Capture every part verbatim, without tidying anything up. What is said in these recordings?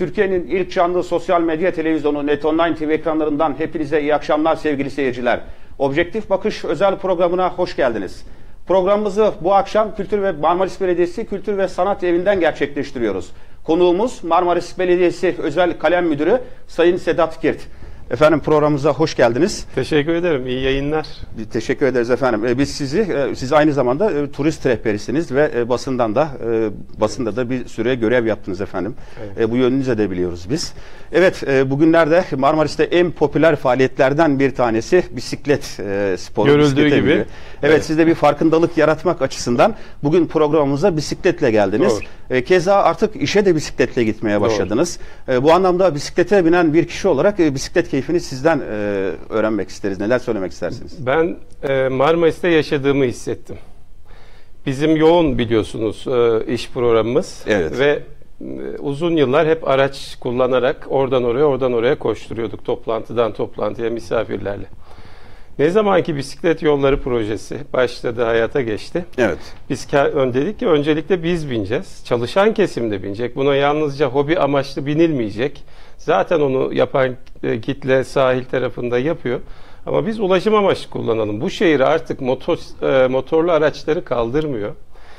Türkiye'nin ilk canlı sosyal medya televizyonu Net Online T V ekranlarından hepinize iyi akşamlar sevgili seyirciler. Objektif Bakış özel programına hoş geldiniz. Programımızı bu akşam Kültür ve Marmaris Belediyesi Kültür ve Sanat Evi'nden gerçekleştiriyoruz. Konuğumuz Marmaris Belediyesi Özel Kalem Müdürü Sayın Sedat Kirt. Efendim programımıza hoş geldiniz. Teşekkür ederim. İyi yayınlar. Teşekkür ederiz efendim. Biz sizi, siz aynı zamanda turist rehberisiniz ve basından da basında da bir süre görev yaptınız efendim. Evet. Bu yönünüzü de biliyoruz biz. Evet, bugünlerde Marmaris'te en popüler faaliyetlerden bir tanesi bisiklet sporu. Görüldüğü gibi. Evet, evet, siz de bir farkındalık yaratmak açısından bugün programımıza bisikletle geldiniz. Doğru. Keza artık işe de bisikletle gitmeye başladınız. Doğru. Bu anlamda bisiklete binen bir kişi olarak bisiklet keyfini sizden e, öğrenmek isteriz. Neler söylemek istersiniz? Ben e, Marmaris'te yaşadığımı hissettim. Bizim yoğun biliyorsunuz e, iş programımız. Evet. Ve e, uzun yıllar hep araç kullanarak oradan oraya oradan oraya koşturuyorduk. Toplantıdan toplantıya misafirlerle. Ne zamanki bisiklet yolları projesi başladı, hayata geçti. Evet. Biz dedik ki öncelikle biz bineceğiz. Çalışan kesim de binecek. Buna yalnızca hobi amaçlı binilmeyecek. Zaten onu yapan kitle sahil tarafında yapıyor. Ama biz ulaşım amaçlı kullanalım. Bu şehir artık motor, motorlu araçları kaldırmıyor.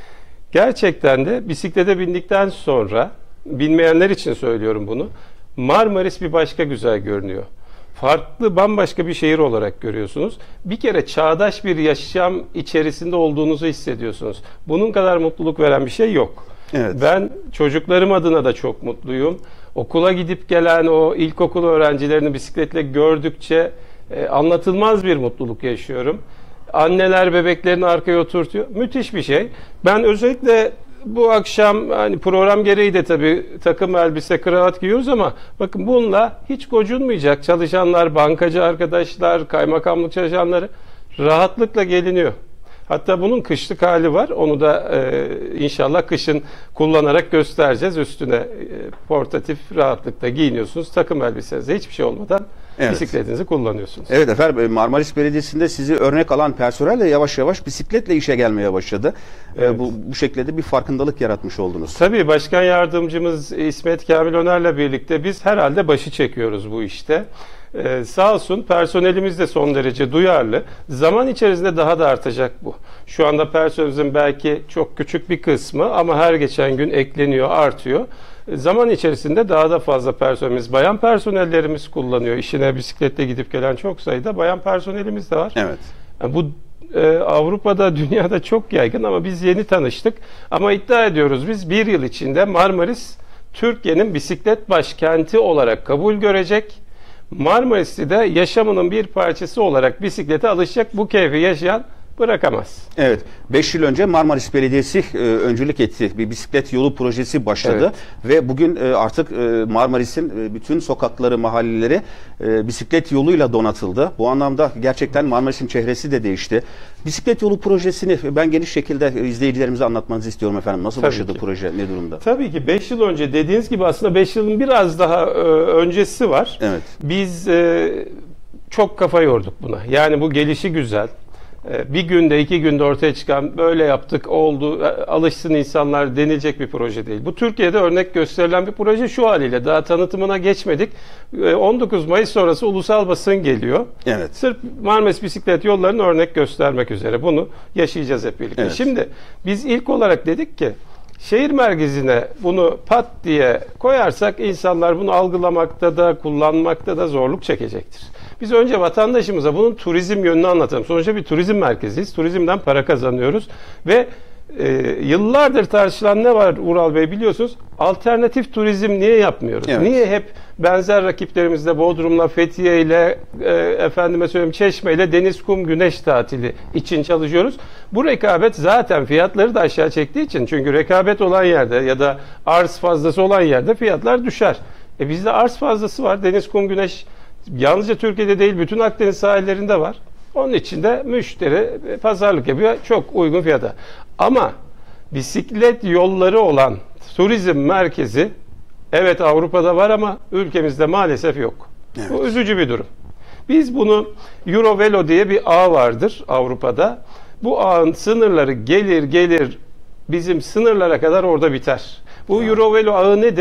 Gerçekten de bisiklete bindikten sonra, bilmeyenler için söylüyorum bunu, Marmaris bir başka güzel görünüyor. Farklı, bambaşka bir şehir olarak görüyorsunuz. Bir kere çağdaş bir yaşam içerisinde olduğunuzu hissediyorsunuz. Bunun kadar mutluluk veren bir şey yok. Evet. Ben çocuklarım adına da çok mutluyum. Okula gidip gelen o ilkokul öğrencilerini bisikletle gördükçe e, anlatılmaz bir mutluluk yaşıyorum. Anneler bebeklerini arkaya oturtuyor. Müthiş bir şey. Ben özellikle bu akşam hani program gereği de tabii takım elbise, kravat giyiyoruz ama bakın bununla hiç gocunmayacak çalışanlar, bankacı arkadaşlar, kaymakamlık çalışanları rahatlıkla geliniyor. Hatta bunun kışlık hali var. Onu da e, inşallah kışın kullanarak göstereceğiz. Üstüne e, portatif rahatlıkla giyiniyorsunuz. Takım elbisenize hiçbir şey olmadan evet, bisikletinizi kullanıyorsunuz. Evet efendim, Marmaris Belediyesi'nde sizi örnek alan personel de yavaş yavaş bisikletle işe gelmeye başladı. Evet. Bu, bu şekilde bir farkındalık yaratmış oldunuz. Tabii başkan yardımcımız İsmet Kamil Öner'le birlikte biz herhalde başı çekiyoruz bu işte. Ee, sağ olsun personelimiz de son derece duyarlı. Zaman içerisinde daha da artacak bu. Şu anda personelimizin belki çok küçük bir kısmı ama her geçen gün ekleniyor, artıyor. Ee, zaman içerisinde daha da fazla personelimiz, bayan personellerimiz kullanıyor. İşine bisikletle gidip gelen çok sayıda bayan personelimiz de var. Evet. Yani bu e, Avrupa'da, dünyada çok yaygın ama biz yeni tanıştık. Ama iddia ediyoruz biz bir yıl içinde Marmaris Türkiye'nin bisiklet başkenti olarak kabul görecek. Marmaris'i de yaşamının bir parçası olarak bisiklete alışacak, bu keyfi yaşayan bırakamaz. Evet. beş yıl önce Marmaris Belediyesi e, öncülük etti. Bir bisiklet yolu projesi başladı. Evet. Ve bugün e, artık e, Marmaris'in e, bütün sokakları, mahalleleri e, bisiklet yoluyla donatıldı. Bu anlamda gerçekten Marmaris'in çehresi de değişti. Bisiklet yolu projesini ben geniş şekilde izleyicilerimize anlatmanızı istiyorum efendim. Nasıl Tabii başladı ki. proje? Ne durumda? Tabii ki beş yıl önce dediğiniz gibi aslında beş yılın biraz daha e, öncesi var. Evet. Biz e, çok kafa yorduk buna. Yani bu gelişi güzel. Bir günde, iki günde ortaya çıkan böyle yaptık, oldu, alışsın insanlar denilecek bir proje değil. Bu Türkiye'de örnek gösterilen bir proje şu haliyle. Daha tanıtımına geçmedik. on dokuz Mayıs sonrası ulusal basın geliyor. Evet. Sırf Marmaris bisiklet yollarını örnek göstermek üzere bunu yaşayacağız hep birlikte. Evet. Şimdi biz ilk olarak dedik ki şehir merkezine bunu pat diye koyarsak insanlar bunu algılamakta da kullanmakta da zorluk çekecektir. Biz önce vatandaşımıza bunun turizm yönünü anlatalım. Sonuçta bir turizm merkeziyiz. Turizmden para kazanıyoruz ve e, yıllardır tartışılan ne var Ural Bey biliyorsunuz? Alternatif turizm niye yapmıyoruz? Evet. Niye hep benzer rakiplerimizle Bodrum'la, Fethiye ile e, efendime söyleyeyim Çeşme ile deniz, kum, güneş tatili için çalışıyoruz? Bu rekabet zaten fiyatları da aşağı çektiği için, çünkü rekabet olan yerde ya da arz fazlası olan yerde fiyatlar düşer. E bizde arz fazlası var. Deniz, kum, güneş yalnızca Türkiye'de değil, bütün Akdeniz sahillerinde var. Onun için de müşteri pazarlık yapıyor çok uygun fiyata. Ama bisiklet yolları olan turizm merkezi evet Avrupa'da var ama ülkemizde maalesef yok. Evet. Bu üzücü bir durum. Biz bunu Eurovelo diye bir ağ vardır Avrupa'da. Bu ağın sınırları gelir gelir bizim sınırlara kadar orada biter. Bu Eurovelo ağı nedir?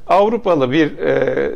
Avrupalı bir e,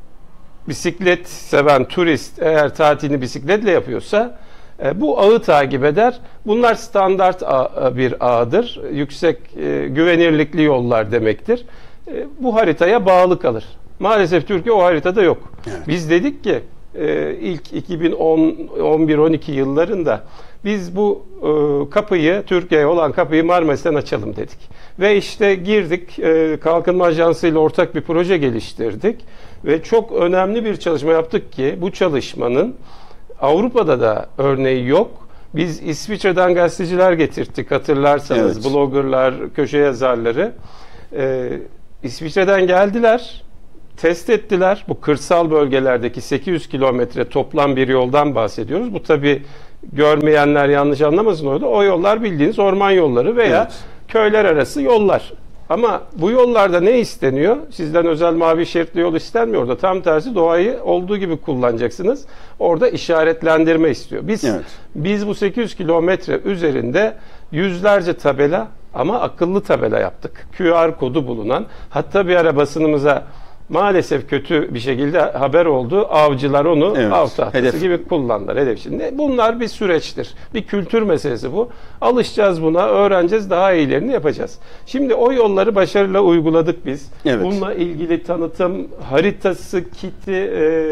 bisiklet seven turist eğer tatilini bisikletle yapıyorsa e, bu ağı takip eder. Bunlar standart ağ, bir ağdır. Yüksek e, güvenirlikli yollar demektir. E, bu haritaya bağlı kalır. Maalesef Türkiye o haritada yok. Evet. Biz dedik ki e, ilk iki bin on, on bir on iki yıllarında biz bu e, kapıyı, Türkiye'ye olan kapıyı Marmaris'ten açalım dedik. Ve işte girdik, e, Kalkınma Ajansı ile ortak bir proje geliştirdik. Ve çok önemli bir çalışma yaptık ki bu çalışmanın Avrupa'da da örneği yok. Biz İsviçre'den gazeteciler getirttik, hatırlarsanız, evet. Bloggerlar, köşe yazarları. E, İsviçre'den geldiler, test ettiler. Bu kırsal bölgelerdeki sekiz yüz kilometre toplam bir yoldan bahsediyoruz. Bu tabii görmeyenler yanlış anlamasın orada. O yollar bildiğiniz orman yolları veya evet. köyler arası yollar. Ama bu yollarda ne isteniyor? Sizden özel mavi şeritli yol istenmiyor orada. Tam tersi doğayı olduğu gibi kullanacaksınız. Orada işaretlendirme istiyor. Biz evet. biz bu sekiz yüz kilometre üzerinde yüzlerce tabela ama akıllı tabela yaptık. Q R kodu bulunan. Hatta bir ara basınımıza maalesef kötü bir şekilde haber oldu. Avcılar onu evet, av tahtası hedef gibi kullandılar. Hedef şimdi. Bunlar bir süreçtir. Bir kültür meselesi bu. Alışacağız buna, öğreneceğiz, daha iyilerini yapacağız. Şimdi o yolları başarıyla uyguladık biz. Evet. Bununla ilgili tanıtım haritası, kiti, e,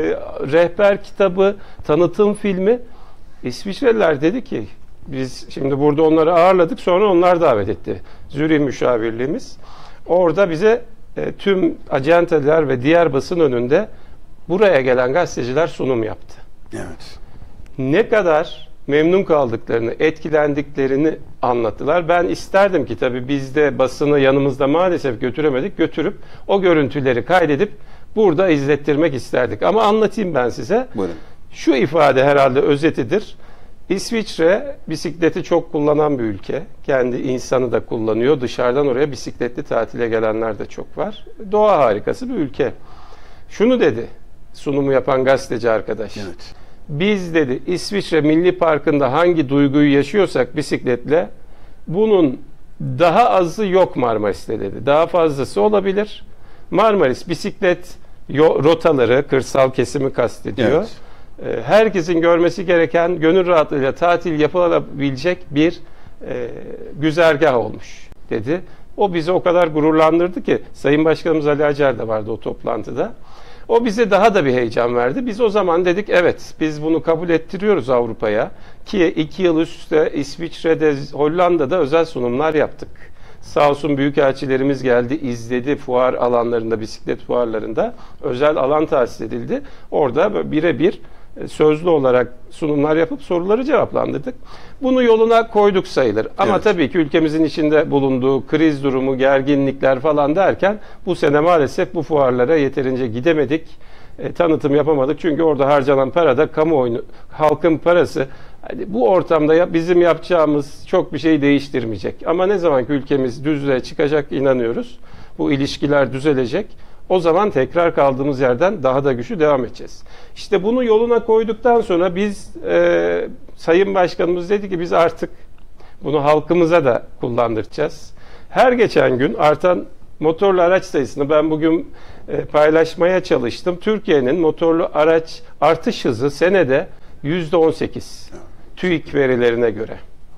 rehber kitabı, tanıtım filmi. İsviçreliler dedi ki biz şimdi burada onları ağırladık, sonra onlar davet etti. Zürih müşavirliğimiz. Orada bize E, tüm acenteler ve diğer basın önünde buraya gelen gazeteciler sunum yaptı. Evet. Ne kadar memnun kaldıklarını, etkilendiklerini anlattılar. Ben isterdim ki tabii biz de basını yanımızda maalesef götüremedik. Götürüp o görüntüleri kaydedip burada izlettirmek isterdik. Ama anlatayım ben size. Buyurun. Şu ifade herhalde özetidir. İsviçre bisikleti çok kullanan bir ülke. Kendi insanı da kullanıyor. Dışarıdan oraya bisikletli tatile gelenler de çok var. Doğa harikası bir ülke. Şunu dedi sunumu yapan gazeteci arkadaş. Evet. Biz dedi İsviçre Milli Parkı'nda hangi duyguyu yaşıyorsak bisikletle bunun daha azı yok Marmaris'te dedi. Daha fazlası olabilir. Marmaris bisiklet rotaları, kırsal kesimi kastediyor. Evet. Herkesin görmesi gereken, gönül rahatlığıyla tatil yapılabilecek bir e, güzergah olmuş dedi. O bizi o kadar gururlandırdı ki Sayın Başkanımız Ali Acar da vardı o toplantıda. O bize daha da bir heyecan verdi. Biz o zaman dedik evet biz bunu kabul ettiriyoruz Avrupa'ya ki iki yıl üst üste İsviçre'de, Hollanda'da özel sunumlar yaptık. Sağ olsun büyükelçilerimiz geldi, izledi fuar alanlarında, bisiklet fuarlarında özel alan tahsis edildi. Orada birebir sözlü olarak sunumlar yapıp soruları cevaplandırdık. Bunu yoluna koyduk sayılır. Ama evet. tabii ki ülkemizin içinde bulunduğu kriz durumu, gerginlikler falan derken bu sene maalesef bu fuarlara yeterince gidemedik. E, tanıtım yapamadık. Çünkü orada harcanan para da kamuoyu, halkın parası. Yani bu ortamda ya, bizim yapacağımız çok bir şey değiştirmeyecek. Ama ne zaman ki ülkemiz düzlüğe çıkacak inanıyoruz. Bu ilişkiler düzelecek. O zaman tekrar kaldığımız yerden daha da güçlü devam edeceğiz. İşte bunu yoluna koyduktan sonra biz e, Sayın Başkanımız dedi ki biz artık bunu halkımıza da kullandıracağız. Her geçen gün artan motorlu araç sayısını ben bugün e, paylaşmaya çalıştım. Türkiye'nin motorlu araç artış hızı senede yüzde on sekiz. TÜİK verilerine göre.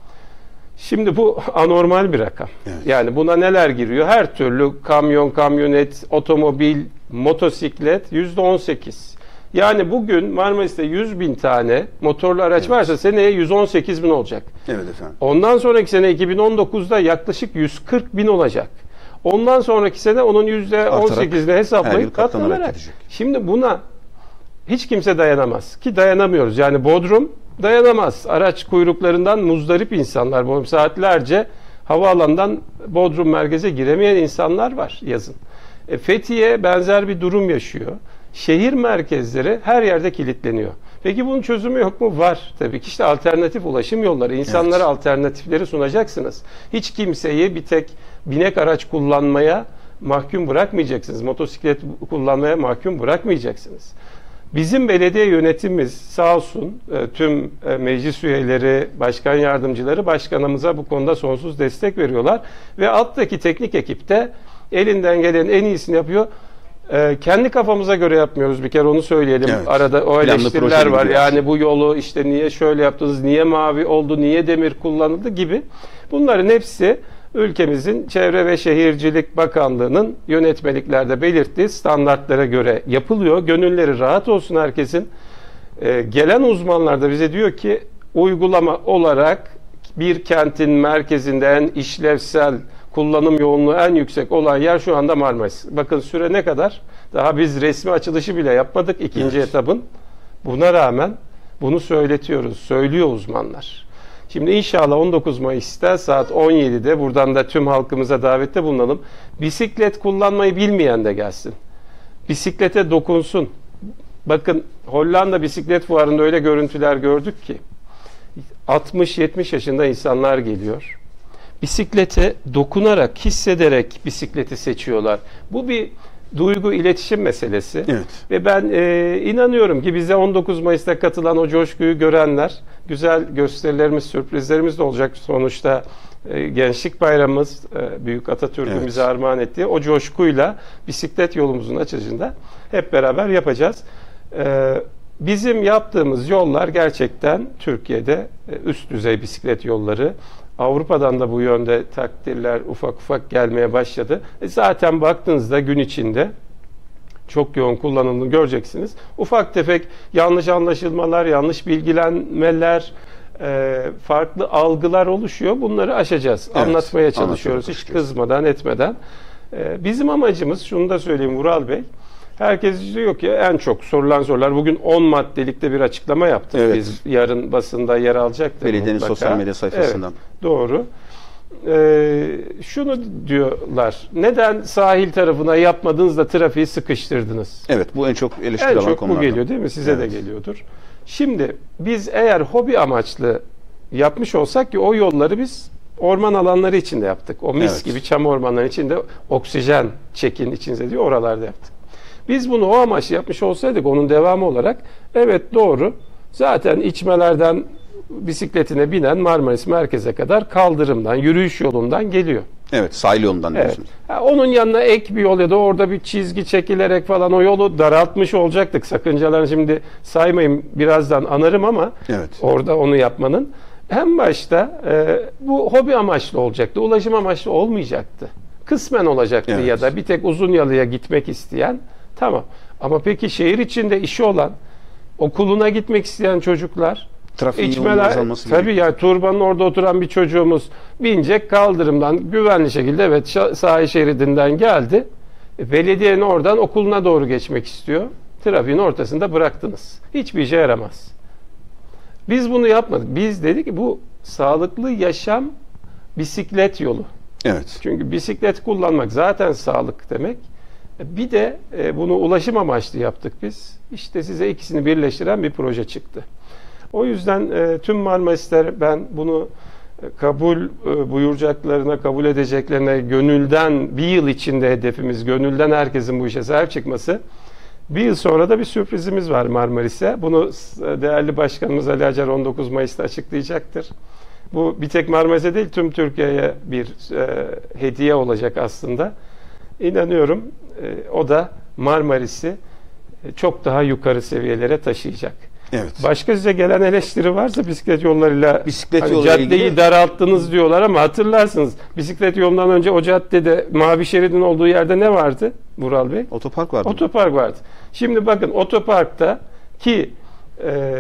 Şimdi bu anormal bir rakam. Evet. Yani buna neler giriyor? Her türlü kamyon, kamyonet, otomobil, motosiklet yüzde on sekiz. Yani bugün Marmaris'te yüz bin tane motorlu araç evet. varsa seneye yüz on sekiz bin olacak. Evet efendim. Ondan sonraki sene iki bin on dokuzda yaklaşık yüz kırk bin olacak. Ondan sonraki sene onun yüzde on sekizini hesaplayıp katlanarak. Şimdi buna hiç kimse dayanamaz. Ki dayanamıyoruz. Yani Bodrum dayanamaz. Araç kuyruklarından muzdarip insanlar. Bu saatlerce havaalanından Bodrum merkeze giremeyen insanlar var yazın. E, Fethiye benzer bir durum yaşıyor. Şehir merkezleri her yerde kilitleniyor. Peki bunun çözümü yok mu? Var. Tabii ki işte alternatif ulaşım yolları. İnsanlara evet. alternatifleri sunacaksınız. Hiç kimseyi bir tek binek araç kullanmaya mahkum bırakmayacaksınız. Motosiklet kullanmaya mahkum bırakmayacaksınız. Bizim belediye yönetimimiz sağ olsun tüm meclis üyeleri, başkan yardımcıları başkanımıza bu konuda sonsuz destek veriyorlar. Ve alttaki teknik ekip de elinden gelen en iyisini yapıyor. Ee, kendi kafamıza göre yapmıyoruz, bir kere onu söyleyelim. Evet. Arada o Planlı, eleştiriler var. projeli Yani bu yolu işte niye şöyle yaptınız, niye mavi oldu, niye demir kullanıldı gibi. Bunların hepsi ülkemizin Çevre ve Şehircilik Bakanlığı'nın yönetmeliklerde belirttiği standartlara göre yapılıyor. Gönülleri rahat olsun herkesin. Ee, gelen uzmanlar da bize diyor ki uygulama olarak bir kentin merkezinde en işlevsel, kullanım yoğunluğu en yüksek olan yer şu anda Marmaris. Bakın süre ne kadar? Daha biz resmi açılışı bile yapmadık ikinci evet. etapın. Buna rağmen bunu söyletiyoruz, söylüyor uzmanlar. Şimdi inşallah on dokuz Mayıs'ta saat on yedide buradan da tüm halkımıza davette bulunalım. Bisiklet kullanmayı bilmeyen de gelsin. Bisiklete dokunsun. Bakın Hollanda bisiklet fuarında öyle görüntüler gördük ki altmış yetmiş yaşında insanlar geliyor. Bisiklete dokunarak, hissederek bisikleti seçiyorlar. Bu bir duygu, iletişim meselesi. Evet. Ve ben e, inanıyorum ki bize on dokuz Mayıs'ta katılan o coşkuyu görenler, güzel gösterilerimiz, sürprizlerimiz de olacak. Sonuçta e, Gençlik Bayramımız, e, Büyük Atatürk'ün evet. bize armağan ettiği o coşkuyla bisiklet yolumuzun açılışında hep beraber yapacağız. E, bizim yaptığımız yollar gerçekten Türkiye'de e, üst düzey bisiklet yolları. Avrupa'dan da bu yönde takdirler ufak ufak gelmeye başladı. E zaten baktığınızda gün içinde çok yoğun kullanıldığını göreceksiniz. Ufak tefek yanlış anlaşılmalar, yanlış bilgilenmeler, e, farklı algılar oluşuyor. Bunları aşacağız. Evet, anlatmaya çalışıyoruz. Hiç kızmadan, etmeden. E, bizim amacımız, şunu da söyleyeyim Vural Bey, herkes diyor ki en çok sorulan sorular, bugün on maddelikte bir açıklama yaptık. Evet. Biz yarın basında yer alacaktır. Belediyenin sosyal medya sayfasından. Evet, doğru. Ee, şunu diyorlar, neden sahil tarafına yapmadınız da trafiği sıkıştırdınız? Evet, bu en çok eleştirilen konulardan. En çok bu geliyor değil mi? Size evet. de geliyordur. Şimdi biz eğer hobi amaçlı yapmış olsak ki o yolları biz orman alanları içinde yaptık. O mis evet. gibi çam ormanları içinde oksijen çekin içinize diyor, oralarda yaptık. Biz bunu o amaçla yapmış olsaydık onun devamı olarak evet doğru. Zaten içmelerden bisikletine binen Marmaris merkeze kadar kaldırımdan, yürüyüş yolundan geliyor. Evet, sahil yolundan diyorsunuz. Evet. Onun yanına ek bir yol ya da orada bir çizgi çekilerek falan o yolu daraltmış olacaktık. Sakıncalarını şimdi saymayayım, birazdan anarım ama evet. orada onu yapmanın. Hem başta e, bu hobi amaçlı olacaktı, ulaşım amaçlı olmayacaktı. Kısmen olacaktı evet. ya da bir tek uzun yalıya gitmek isteyen tamam. Ama peki şehir içinde işi olan, okuluna gitmek isteyen çocuklar, trafiğin içmeler, tabii ya yani, Turban'ın orada oturan bir çocuğumuz binecek kaldırımdan güvenli şekilde evet sahil şeridinden geldi. E, belediyenin oradan okuluna doğru geçmek istiyor. Trafiğin ortasında bıraktınız. Hiçbir işe yaramaz. Biz bunu yapmadık. Biz dedik ki bu sağlıklı yaşam bisiklet yolu. Evet. Çünkü bisiklet kullanmak zaten sağlık demek. Bir de e, bunu ulaşım amaçlı yaptık biz. İşte size ikisini birleştiren bir proje çıktı. O yüzden e, tüm Marmarisler ben bunu e, kabul e, buyuracaklarına, kabul edeceklerine gönülden bir yıl içinde hedefimiz, gönülden herkesin bu işe sahip çıkması. Bir yıl sonra da bir sürprizimiz var Marmaris'e. Bunu değerli başkanımız Ali Acar on dokuz Mayıs'ta açıklayacaktır. Bu bir tek Marmaris'e değil tüm Türkiye'ye bir e, hediye olacak aslında. İnanıyorum e, o da Marmaris'i e, çok daha yukarı seviyelere taşıyacak. Evet. Başka size gelen eleştiri varsa bisiklet yollarıyla bisiklet hani yoluyla caddeyi ilgili daralttınız diyorlar ama hatırlarsınız bisiklet yolundan önce o caddede mavi şeridin olduğu yerde ne vardı Vural Bey? Otopark vardı. Otopark vardı. Şimdi bakın otoparkta ki e,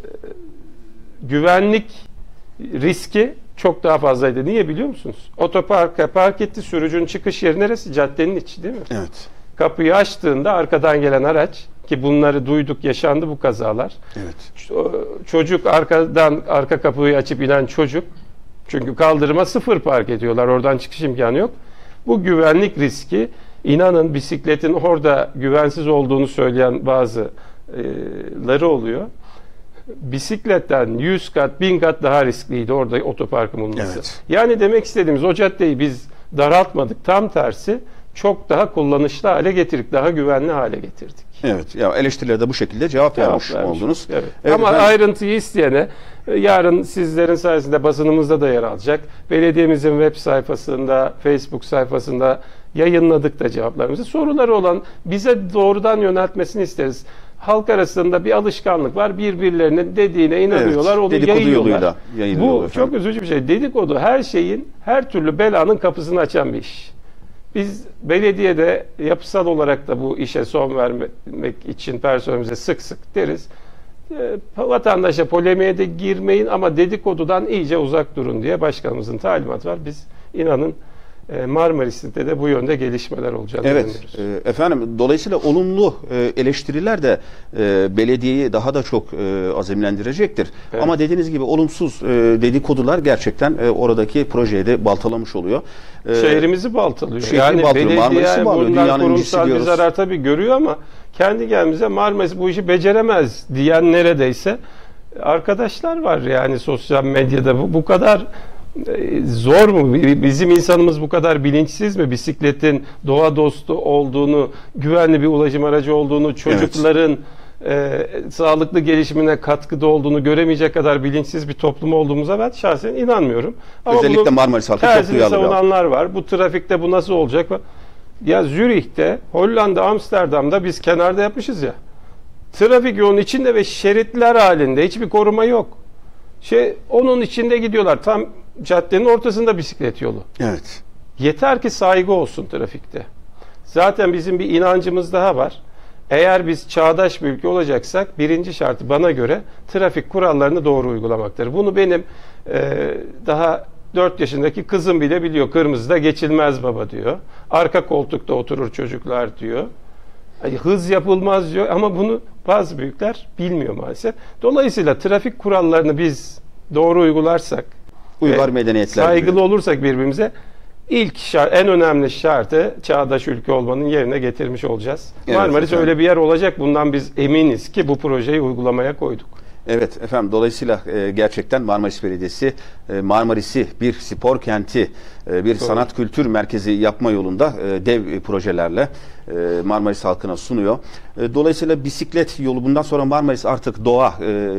güvenlik riski çok daha fazlaydı. Niye biliyor musunuz? Otoparka park etti. Sürücünün çıkış yeri neresi? Caddenin içi değil mi? Evet. Kapıyı açtığında arkadan gelen araç ki bunları duyduk, yaşandı bu kazalar. Evet. Çocuk arkadan arka kapıyı açıp inen çocuk çünkü kaldırıma sıfır park ediyorlar. Oradan çıkış imkanı yok. Bu güvenlik riski inanın bisikletin orada güvensiz olduğunu söyleyen bazıları oluyor. Bisikletten yüz kat, bin kat daha riskliydi orada otoparkın bulunması. Evet. Yani demek istediğimiz o caddeyi biz daraltmadık. Tam tersi çok daha kullanışlı hale getirdik. Daha güvenli hale getirdik. Evet. Ya eleştirilere de bu şekilde cevap, cevap vermiş, vermiş oldunuz. Evet. Evet, ama ben... ayrıntıyı isteyene yarın sizlerin sayesinde basınımızda da yer alacak. Belediyemizin web sayfasında, Facebook sayfasında Yayınladık da cevaplarımızı. Soruları olan bize doğrudan yöneltmesini isteriz. Halk arasında bir alışkanlık var. Birbirlerinin dediğine inanıyorlar. Evet, onu dedikodu yayıyorlar. yoluyla yayınlıyorlar Bu efendim. çok üzücü bir şey. Dedikodu her şeyin, her türlü belanın kapısını açan bir iş. Biz belediyede yapısal olarak da bu işe son vermek için personelimize sık sık deriz. E, vatandaşa polemiğe de girmeyin ama dedikodudan iyice uzak durun diye başkanımızın talimatı var. Biz inanın e, Marmaris'te de bu yönde gelişmeler olacağını Evet inanıyoruz. e, efendim, dolayısıyla olumlu e, eleştiriler de e, belediyeyi daha da çok e, azimlendirecektir. Evet. Ama dediğiniz gibi olumsuz e, dedikodular gerçekten e, oradaki projeyi de baltalamış oluyor. E, Şehrimizi baltalıyor. şehri Yani baltalıyor, belediye Marmaris'i bağlıyor, bundan dünyanın incisi kurumsal bir diyoruz. zarar tabii görüyor ama kendi geldiğimizde Marmaris bu işi beceremez diyen neredeyse arkadaşlar var yani sosyal medyada. Bu, bu kadar e, zor mu? Bizim insanımız bu kadar bilinçsiz mi? Bisikletin doğa dostu olduğunu, güvenli bir ulaşım aracı olduğunu, çocukların e, sağlıklı gelişimine katkıda olduğunu göremeyecek kadar bilinçsiz bir toplum olduğumuza ben şahsen inanmıyorum. Ama Özellikle bunu Marmaris halkı çok tersini duyarlı. savunanlar var. Bu trafikte bu nasıl olacak? Ya Zürih'te, Hollanda, Amsterdam'da biz kenarda yapmışız ya. Trafik yolunun içinde ve şeritler halinde hiçbir koruma yok. Şey, onun içinde gidiyorlar. Tam caddenin ortasında bisiklet yolu. Evet. Yeter ki saygı olsun trafikte. Zaten bizim bir inancımız daha var. Eğer biz çağdaş bir ülke olacaksak birinci şartı bana göre trafik kurallarını doğru uygulamaktır. Bunu benim e, daha dört yaşındaki kızım bile biliyor. Kırmızıda geçilmez baba diyor. Arka koltukta oturur çocuklar diyor. Yani hız yapılmaz diyor ama bunu bazı büyükler bilmiyor maalesef. Dolayısıyla trafik kurallarını biz doğru uygularsak, Uygar medeniyetler saygılı gibi. olursak birbirimize ilk şart, en önemli şartı çağdaş ülke olmanın yerine getirmiş olacağız. Evet, Marmaris efendim. öyle bir yer olacak. Bundan biz eminiz ki bu projeyi uygulamaya koyduk. Evet efendim, dolayısıyla e, gerçekten Marmaris Belediyesi e, Marmaris'i bir spor kenti, e, bir Doğru. sanat kültür merkezi yapma yolunda e, dev projelerle e, Marmaris halkına sunuyor. E, dolayısıyla bisiklet yolu bundan sonra Marmaris artık doğa, e,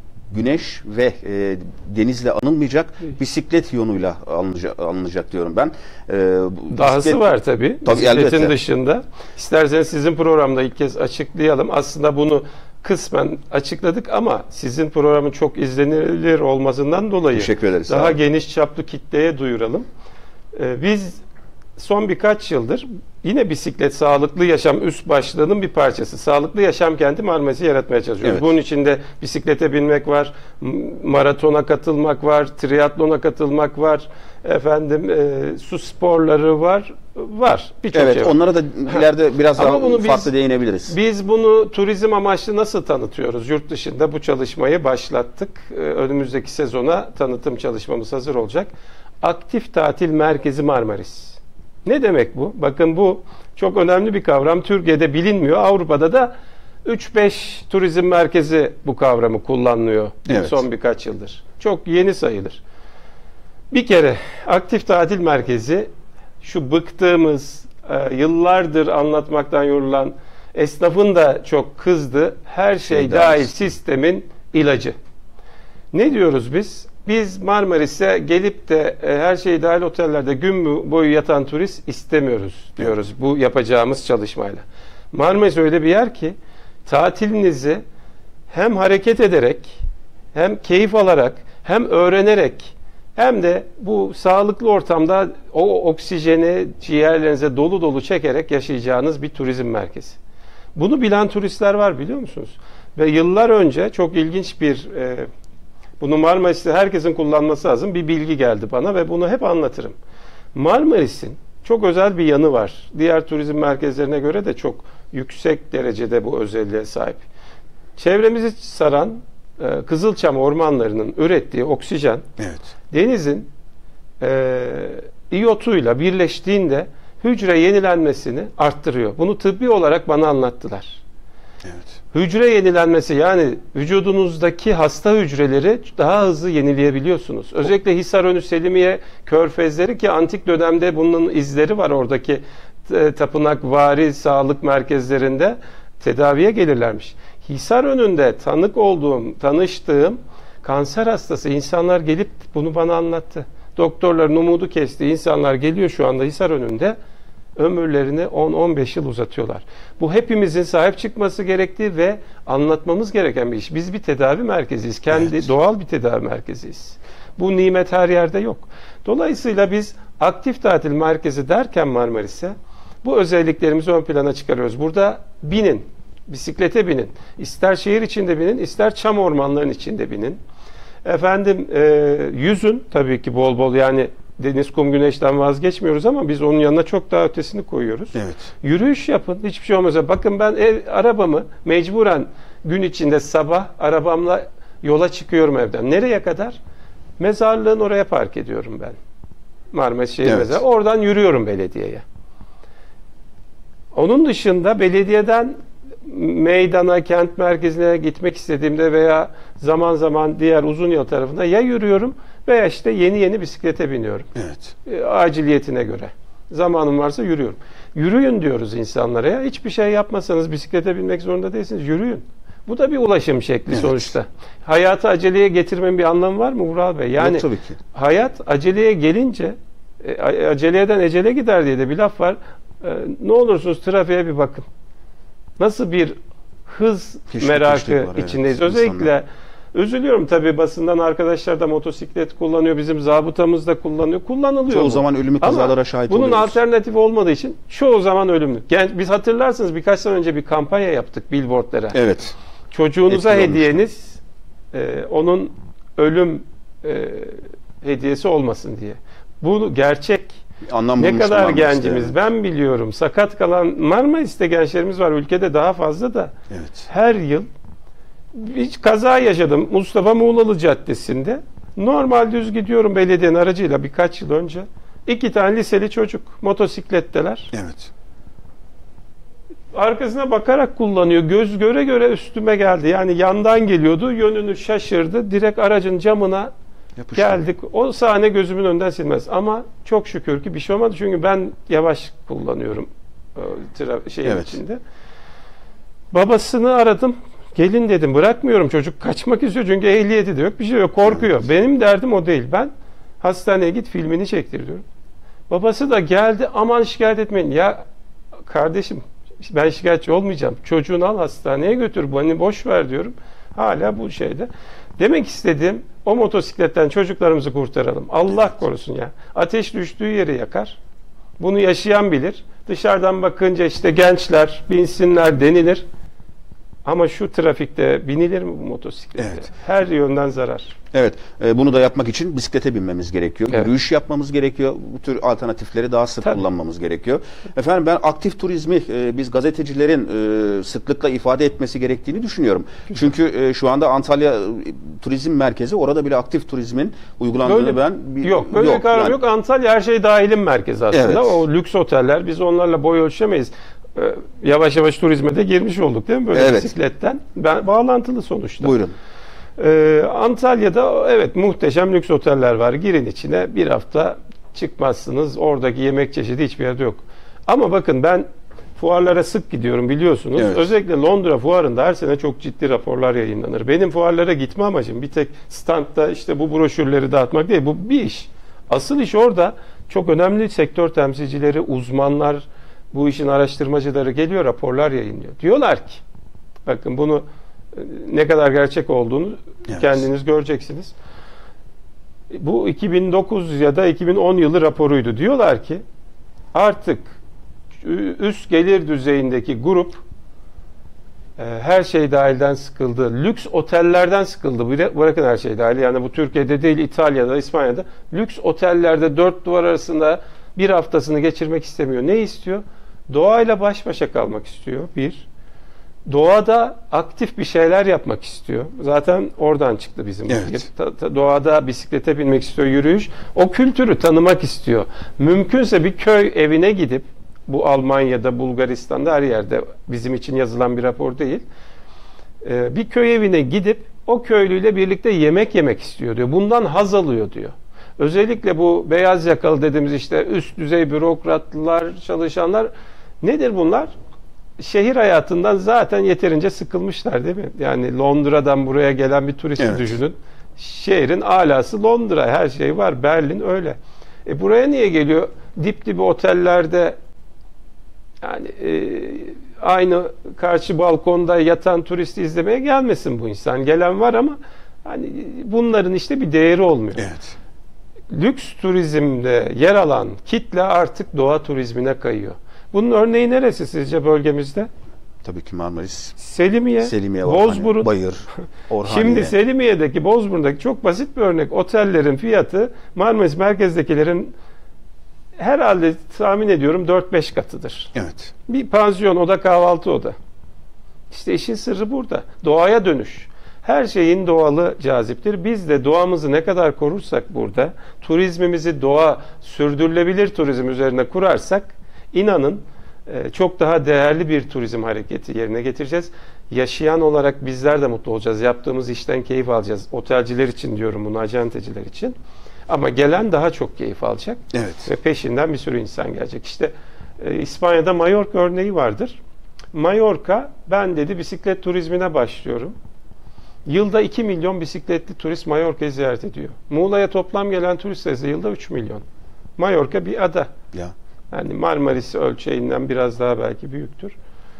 güneş ve e, denizle anılmayacak, bisiklet yoluyla alınacak, alınacak diyorum ben. E, Dahası bisiklet- var tabii. Tabii, Bisikletin elbette. dışında. İsterseniz sizin programda ilk kez açıklayalım. Aslında bunu kısmen açıkladık ama sizin programın çok izlenilir olmasından dolayı Teşekkür ederiz, sağ daha olun. geniş çaplı kitleye duyuralım. Ee, biz son birkaç yıldır yine bisiklet sağlıklı yaşam üst başlığının bir parçası. Sağlıklı yaşam kenti Marmaris'i yaratmaya çalışıyoruz. Evet. Bunun içinde bisiklete binmek var, m- maratona katılmak var, triatlona katılmak var, efendim e, su sporları var, var. Birçok Evet, şey var. onlara da ileride biraz Ama daha bunu biz- farklı değinebiliriz. Biz bunu turizm amaçlı nasıl tanıtıyoruz? Yurt dışında bu çalışmayı başlattık. Ee, Önümüzdeki sezona tanıtım çalışmamız hazır olacak. Aktif Tatil Merkezi Marmaris. Ne demek bu? Bakın bu çok önemli bir kavram. Türkiye'de bilinmiyor. Avrupa'da da üç beş turizm merkezi bu kavramı kullanılıyor Evet. son birkaç yıldır. Çok yeni sayılır. Bir kere aktif tatil merkezi şu bıktığımız, e, yıllardır anlatmaktan yorulan esnafın da çok kızdı. Her şey Şey dahil dahil. sistemin ilacı. Ne diyoruz biz? Biz Marmaris'e gelip de e, her şey dahil otellerde gün boyu yatan turist istemiyoruz diyoruz bu yapacağımız çalışmayla. Marmaris öyle bir yer ki tatilinizi hem hareket ederek hem keyif alarak hem öğrenerek hem de bu sağlıklı ortamda o oksijeni ciğerlerinize dolu dolu çekerek yaşayacağınız bir turizm merkezi. Bunu bilen turistler var biliyor musunuz? Ve yıllar önce çok ilginç bir e, bunu Marmaris'te herkesin kullanması lazım bir bilgi geldi bana ve bunu hep anlatırım. Marmaris'in çok özel bir yanı var. Diğer turizm merkezlerine göre de çok yüksek derecede bu özelliğe sahip. Çevremizi saran e, Kızılçam ormanlarının ürettiği oksijen Evet. denizin e, iyotuyla birleştiğinde hücre yenilenmesini arttırıyor. Bunu tıbbi olarak bana anlattılar. Evet. Hücre yenilenmesi yani vücudunuzdaki hasta hücreleri daha hızlı yenileyebiliyorsunuz. Özellikle Hisarönü, Selimiye körfezleri ki antik dönemde bunun izleri var oradaki e, tapınakvari sağlık merkezlerinde tedaviye gelirlermiş. Hisarönü'nde tanık olduğum, tanıştığım kanser hastası insanlar gelip bunu bana anlattı. Doktorların umudu kesti. İnsanlar geliyor şu anda Hisarönü'nde ömürlerini on on beş yıl uzatıyorlar. Bu hepimizin sahip çıkması gerektiği ve anlatmamız gereken bir iş. Biz bir tedavi merkeziyiz. Kendi evet. doğal bir tedavi merkeziyiz. Bu nimet her yerde yok. Dolayısıyla biz aktif tatil merkezi derken Marmaris'e bu özelliklerimizi ön plana çıkarıyoruz. Burada binin, bisiklete binin. İster şehir içinde binin, ister çam ormanların içinde binin. Efendim e, yüzün tabii ki bol bol, yani deniz, kum, güneşten vazgeçmiyoruz ama biz onun yanına çok daha ötesini koyuyoruz. Evet. Yürüyüş yapın, hiçbir şey olmaz. Bakın ben ev, arabamı mecburen gün içinde sabah arabamla yola çıkıyorum evden. Nereye kadar? Mezarlığın oraya park ediyorum ben. Marmaris Şehir evet. Mezarı. Oradan yürüyorum belediyeye. Onun dışında belediyeden meydana, kent merkezine gitmek istediğimde veya zaman zaman diğer uzun yol tarafında ya yürüyorum veya işte yeni yeni bisiklete biniyorum. Evet. E, aciliyetine göre. Zamanım varsa yürüyorum. Yürüyün diyoruz insanlara ya. Hiçbir şey yapmasanız bisiklete binmek zorunda değilsiniz. Yürüyün. Bu da bir ulaşım şekli evet. sonuçta. Hayatı aceleye getirmenin bir anlamı var mı Ural Bey? Yani yok, tabii ki. Hayat aceleye gelince e, aceleyeden ecele gider diye de bir laf var. E, ne olursunuz trafiğe bir bakın. Nasıl bir hız Pişlik merakı var, içindeyiz. Evet, özellikle insanlar. Üzülüyorum tabii, basından arkadaşlar da motosiklet kullanıyor. Bizim zabıtamız da kullanıyor. Kullanılıyor. Çoğu bu. zaman ölümlü kazalara Ama şahit bunun oluyoruz. alternatif olmadığı için çoğu zaman ölümlü. Yani biz hatırlarsınız birkaç sene önce bir kampanya yaptık billboardlara. Evet. Çocuğunuza Etkili hediyeniz e, onun ölüm e, hediyesi olmasın diye. Bu gerçek. Anlam ne kadar gencimiz işte. Ben biliyorum. Sakat kalan Marmaris'te gençlerimiz var. Ülkede daha fazla da. Evet. Her yıl bir kaza yaşadım. Mustafa Muğlalı Caddesi'nde. Normal düz gidiyorum belediyenin aracıyla birkaç yıl önce. İki tane liseli çocuk motosikletteler. Evet. Arkasına bakarak kullanıyor. Göz göre göre üstüme geldi. Yani yandan geliyordu. Yönünü şaşırdı. Direkt aracın camına yapıştı. Geldik. O sahne gözümün önünden silmez. Ama çok şükür ki bir şey olmadı. Çünkü ben yavaş kullanıyorum şeyin evet. içinde. Babasını aradım. Gelin dedim. Bırakmıyorum. Çocuk kaçmak istiyor. Çünkü ehliyeti de yok. Bir şey yok. Korkuyor. Evet. Benim derdim o değil. Ben hastaneye git filmini çektir diyorum. Babası da geldi. Aman şikayet etmeyin. Ya kardeşim, ben şikayetçi olmayacağım. Çocuğunu al hastaneye götür. Beni boş ver diyorum. Hala bu şeyde. Demek istediğim, o motosikletten çocuklarımızı kurtaralım. Allah evet. korusun ya. Ateş düştüğü yeri yakar. Bunu yaşayan bilir. Dışarıdan bakınca işte gençler binsinler denilir. Ama şu trafikte binilir mi bu motosiklete? Evet. Her yönden zarar. Evet. E, bunu da yapmak için bisiklete binmemiz gerekiyor. Evet. Yürüyüş yapmamız gerekiyor. Bu tür alternatifleri daha sık Tabii. kullanmamız gerekiyor. Efendim ben aktif turizmi e, biz gazetecilerin e, sıklıkla ifade etmesi gerektiğini düşünüyorum. Çünkü e, şu anda Antalya e, Turizm Merkezi, orada bile aktif turizmin uygulandığını böyle, ben... Bir, yok. Böyle yok, bir kavram yani. Yok. Antalya her şey dahilin merkezi aslında. Evet. O lüks oteller. Biz onlarla boy ölçemeyiz. Yavaş yavaş turizme de girmiş olduk değil mi? Böyle evet. bisikletten. Ben, bağlantılı sonuçta. Buyurun. Ee, Antalya'da evet muhteşem lüks oteller var. Girin içine, bir hafta çıkmazsınız. Oradaki yemek çeşidi hiçbir yerde yok. Ama bakın ben fuarlara sık gidiyorum biliyorsunuz. Evet. Özellikle Londra fuarında her sene çok ciddi raporlar yayınlanır. Benim fuarlara gitme amacım bir tek standta işte bu broşürleri dağıtmak değil. Bu bir iş. Asıl iş orada çok önemli sektör temsilcileri, uzmanlar, bu işin araştırmacıları geliyor, raporlar yayınlıyor. Diyorlar ki, bakın bunu ne kadar gerçek olduğunu evet. kendiniz göreceksiniz. Bu iki bin dokuz ya da iki bin on yılı raporuydu. Diyorlar ki artık üst gelir düzeyindeki grup her şey dahilden sıkıldı. Lüks otellerden sıkıldı. Bırakın her şey dahil. Yani bu Türkiye'de değil, İtalya'da, İspanya'da. Lüks otellerde dört duvar arasında bir haftasını geçirmek istemiyor. Ne istiyor? Doğayla baş başa kalmak istiyor. Bir. Doğada aktif bir şeyler yapmak istiyor. Zaten oradan çıktı bizim. Evet. Doğada bisiklete binmek istiyor, yürüyüş. O kültürü tanımak istiyor. Mümkünse bir köy evine gidip, bu Almanya'da, Bulgaristan'da her yerde bizim için yazılan bir rapor değil. Bir köy evine gidip o köylüyle birlikte yemek yemek istiyor diyor. Bundan haz alıyor diyor. Özellikle bu beyaz yakalı dediğimiz işte üst düzey bürokratlar, çalışanlar nedir bunlar? Şehir hayatından zaten yeterince sıkılmışlar değil mi? Yani Londra'dan buraya gelen bir turist evet. düşünün. Şehrin alası Londra. Her şey var. Berlin öyle. E buraya niye geliyor? Dip dibi otellerde Yani e, aynı karşı balkonda yatan turisti izlemeye gelmesin bu insan. Gelen var ama hani bunların işte bir değeri olmuyor. Evet. Lüks turizmde yer alan kitle artık doğa turizmine kayıyor. Bunun örneği neresi sizce bölgemizde? Tabii ki Marmaris, Selimiye, Selimiye, Orhaniye, Bozburun. Bayır, Orhaniye. Şimdi Selimiye'deki, Bozburun'daki çok basit bir örnek. Otellerin fiyatı Marmaris merkezdekilerin herhalde tahmin ediyorum dört beş katıdır. Evet. Bir pansiyon, oda, kahvaltı oda. İşte işin sırrı burada. Doğaya dönüş. Her şeyin doğalı caziptir. Biz de doğamızı ne kadar korursak burada, turizmimizi doğa, sürdürülebilir turizm üzerine kurarsak, inanın çok daha değerli bir turizm hareketi yerine getireceğiz. Yaşayan olarak bizler de mutlu olacağız. Yaptığımız işten keyif alacağız. Otelciler için diyorum bunu, acenteciler için. Ama gelen daha çok keyif alacak. Evet. Ve peşinden bir sürü insan gelecek. İşte e, İspanya'da Mallorca örneği vardır. Mallorca, ben dedi bisiklet turizmine başlıyorum. Yılda iki milyon bisikletli turist Mallorca'yı ziyaret ediyor. Muğla'ya toplam gelen turist sayısı yılda üç milyon. Mallorca bir ada. Ya. Yani Marmaris ölçeğinden biraz daha belki büyüktür.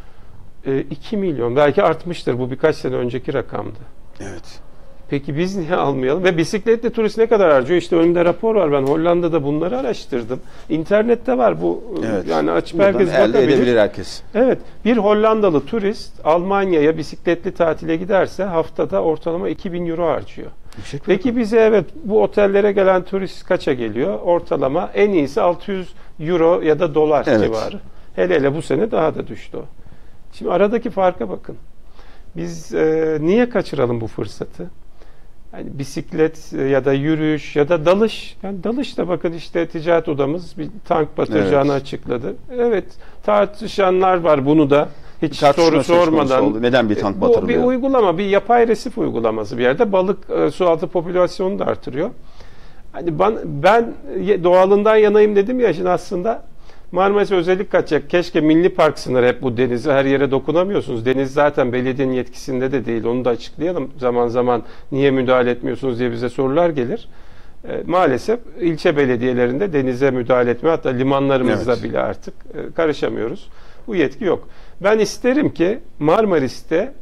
E, iki milyon. Belki artmıştır. Bu birkaç sene önceki rakamdı. Evet. Peki biz niye almayalım? Ve bisikletli turist ne kadar harcıyor? İşte önümde rapor var. Ben Hollanda'da bunları araştırdım. İnternette var bu. Evet. Yani açıp Buradan herkes elde bakabilir. edebilir herkes. Evet. Bir Hollandalı turist Almanya'ya bisikletli tatile giderse haftada ortalama iki bin euro harcıyor. Yüksek bir Peki rakam. bize evet bu otellere gelen turist kaça geliyor? Ortalama en iyisi altı yüz euro ya da dolar Evet. civarı. Hele hele bu sene daha da düştü o. Şimdi aradaki farka bakın. Biz e, niye kaçıralım bu fırsatı? Yani bisiklet ya da yürüyüş ya da dalış. Yani dalış da bakın işte ticaret odamız bir tank batıracağını Evet. açıkladı. Evet, tartışanlar var bunu da. Hiç Tartışma soru söz konusu sormadan. oldu. Neden bir tank Bu batırılıyor? bir uygulama, bir yapay resif uygulaması bir yerde. Balık e, sualtı popülasyonunu da artırıyor. Hani ben, ben doğalından yanayım dedim ya, şimdi aslında Marmaris'e özellik kaçacak. Keşke milli park sınırı, hep bu denize her yere dokunamıyorsunuz. Deniz zaten belediyenin yetkisinde de değil. Onu da açıklayalım. Zaman zaman niye müdahale etmiyorsunuz diye bize sorular gelir. E, maalesef ilçe belediyelerinde denize müdahale etme, hatta limanlarımızda Evet. bile artık e, karışamıyoruz. Bu yetki yok. Ben isterim ki Marmaris'te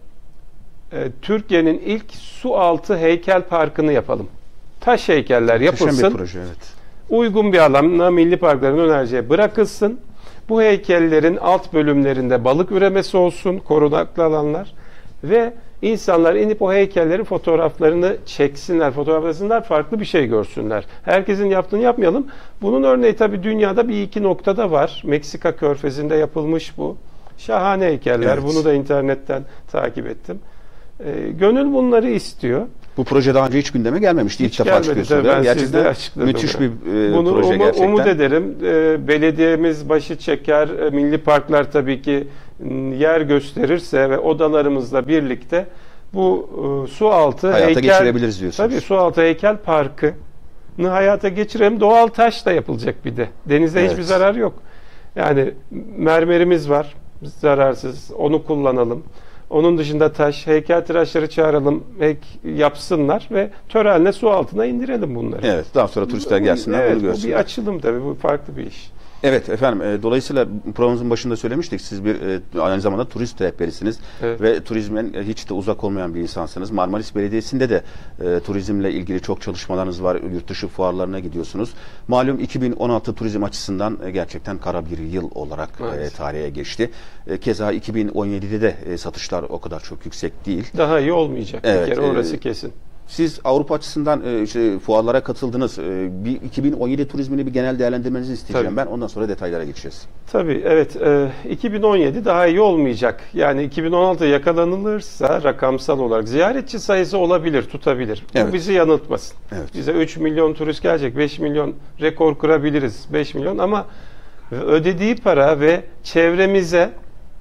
e, Türkiye'nin ilk su altı heykel parkını yapalım. Taş heykeller Muhteşem yapılsın. bir proje, evet. Uygun bir alana milli parkların önereceği bırakılsın. Bu heykellerin alt bölümlerinde balık üremesi olsun, korunaklı alanlar ve insanlar inip o heykellerin fotoğraflarını çeksinler, fotoğraflasınlar, farklı bir şey görsünler. Herkesin yaptığını yapmayalım. Bunun örneği tabii dünyada bir iki noktada var. Meksika Körfezi'nde yapılmış bu. Şahane heykeller. Evet. Bunu da internetten takip ettim. E, gönül bunları istiyor. Bu proje daha önce hiç gündeme gelmemişti. İlk Hiç defa gelmedi, çıkıyorsun. tabii. değil mi? Ben Gerçekten sizde açıkladım. müthiş bir e, Bunu proje umu- gerçekten. umut ederim. E, belediyemiz başı çeker. E, milli parklar tabii ki m, yer gösterirse ve odalarımızla birlikte bu e, su altı Hayata heykel, geçirebiliriz diyorsunuz. Tabii su altı heykel parkını hayata geçirelim. Doğal taş da yapılacak bir de. Denize Evet. hiçbir zarar yok. Yani mermerimiz var. Zararsız. Onu kullanalım. Onun dışında taş, heykeltıraşları çağıralım, heyk yapsınlar ve törenle su altına indirelim bunları. Evet, daha sonra turistler gelsinler, evet, bunu bu görsünler. bir açılım tabii, bu farklı bir iş. Evet efendim, e, dolayısıyla programımızın başında söylemiştik, siz bir e, aynı zamanda turist rehberisiniz Evet. ve turizmin e, hiç de uzak olmayan bir insansınız. Marmaris Belediyesi'nde de e, turizmle ilgili çok çalışmalarınız var, yurt dışı fuarlarına gidiyorsunuz. Malum iki bin on altı turizm açısından e, gerçekten kara bir yıl olarak e, tarihe geçti. E, keza iki bin on yedide de e, satışlar o kadar çok yüksek değil. Daha iyi olmayacak Evet, bir kere, orası e, kesin. Siz Avrupa açısından e, işte, fuarlara katıldınız. E, bir iki bin on yedi turizmini bir genel değerlendirmenizi isteyeceğim Tabii. ben. Ondan sonra detaylara geçeceğiz. Tabii evet, e, iki bin on yedi daha iyi olmayacak. Yani iki bin on altı yakalanılırsa rakamsal olarak ziyaretçi sayısı olabilir, tutabilir. Evet. Bu bizi yanıltmasın. Evet. Bize üç milyon turist gelecek, beş milyon rekor kırabiliriz, beş milyon, ama ödediği para ve çevremize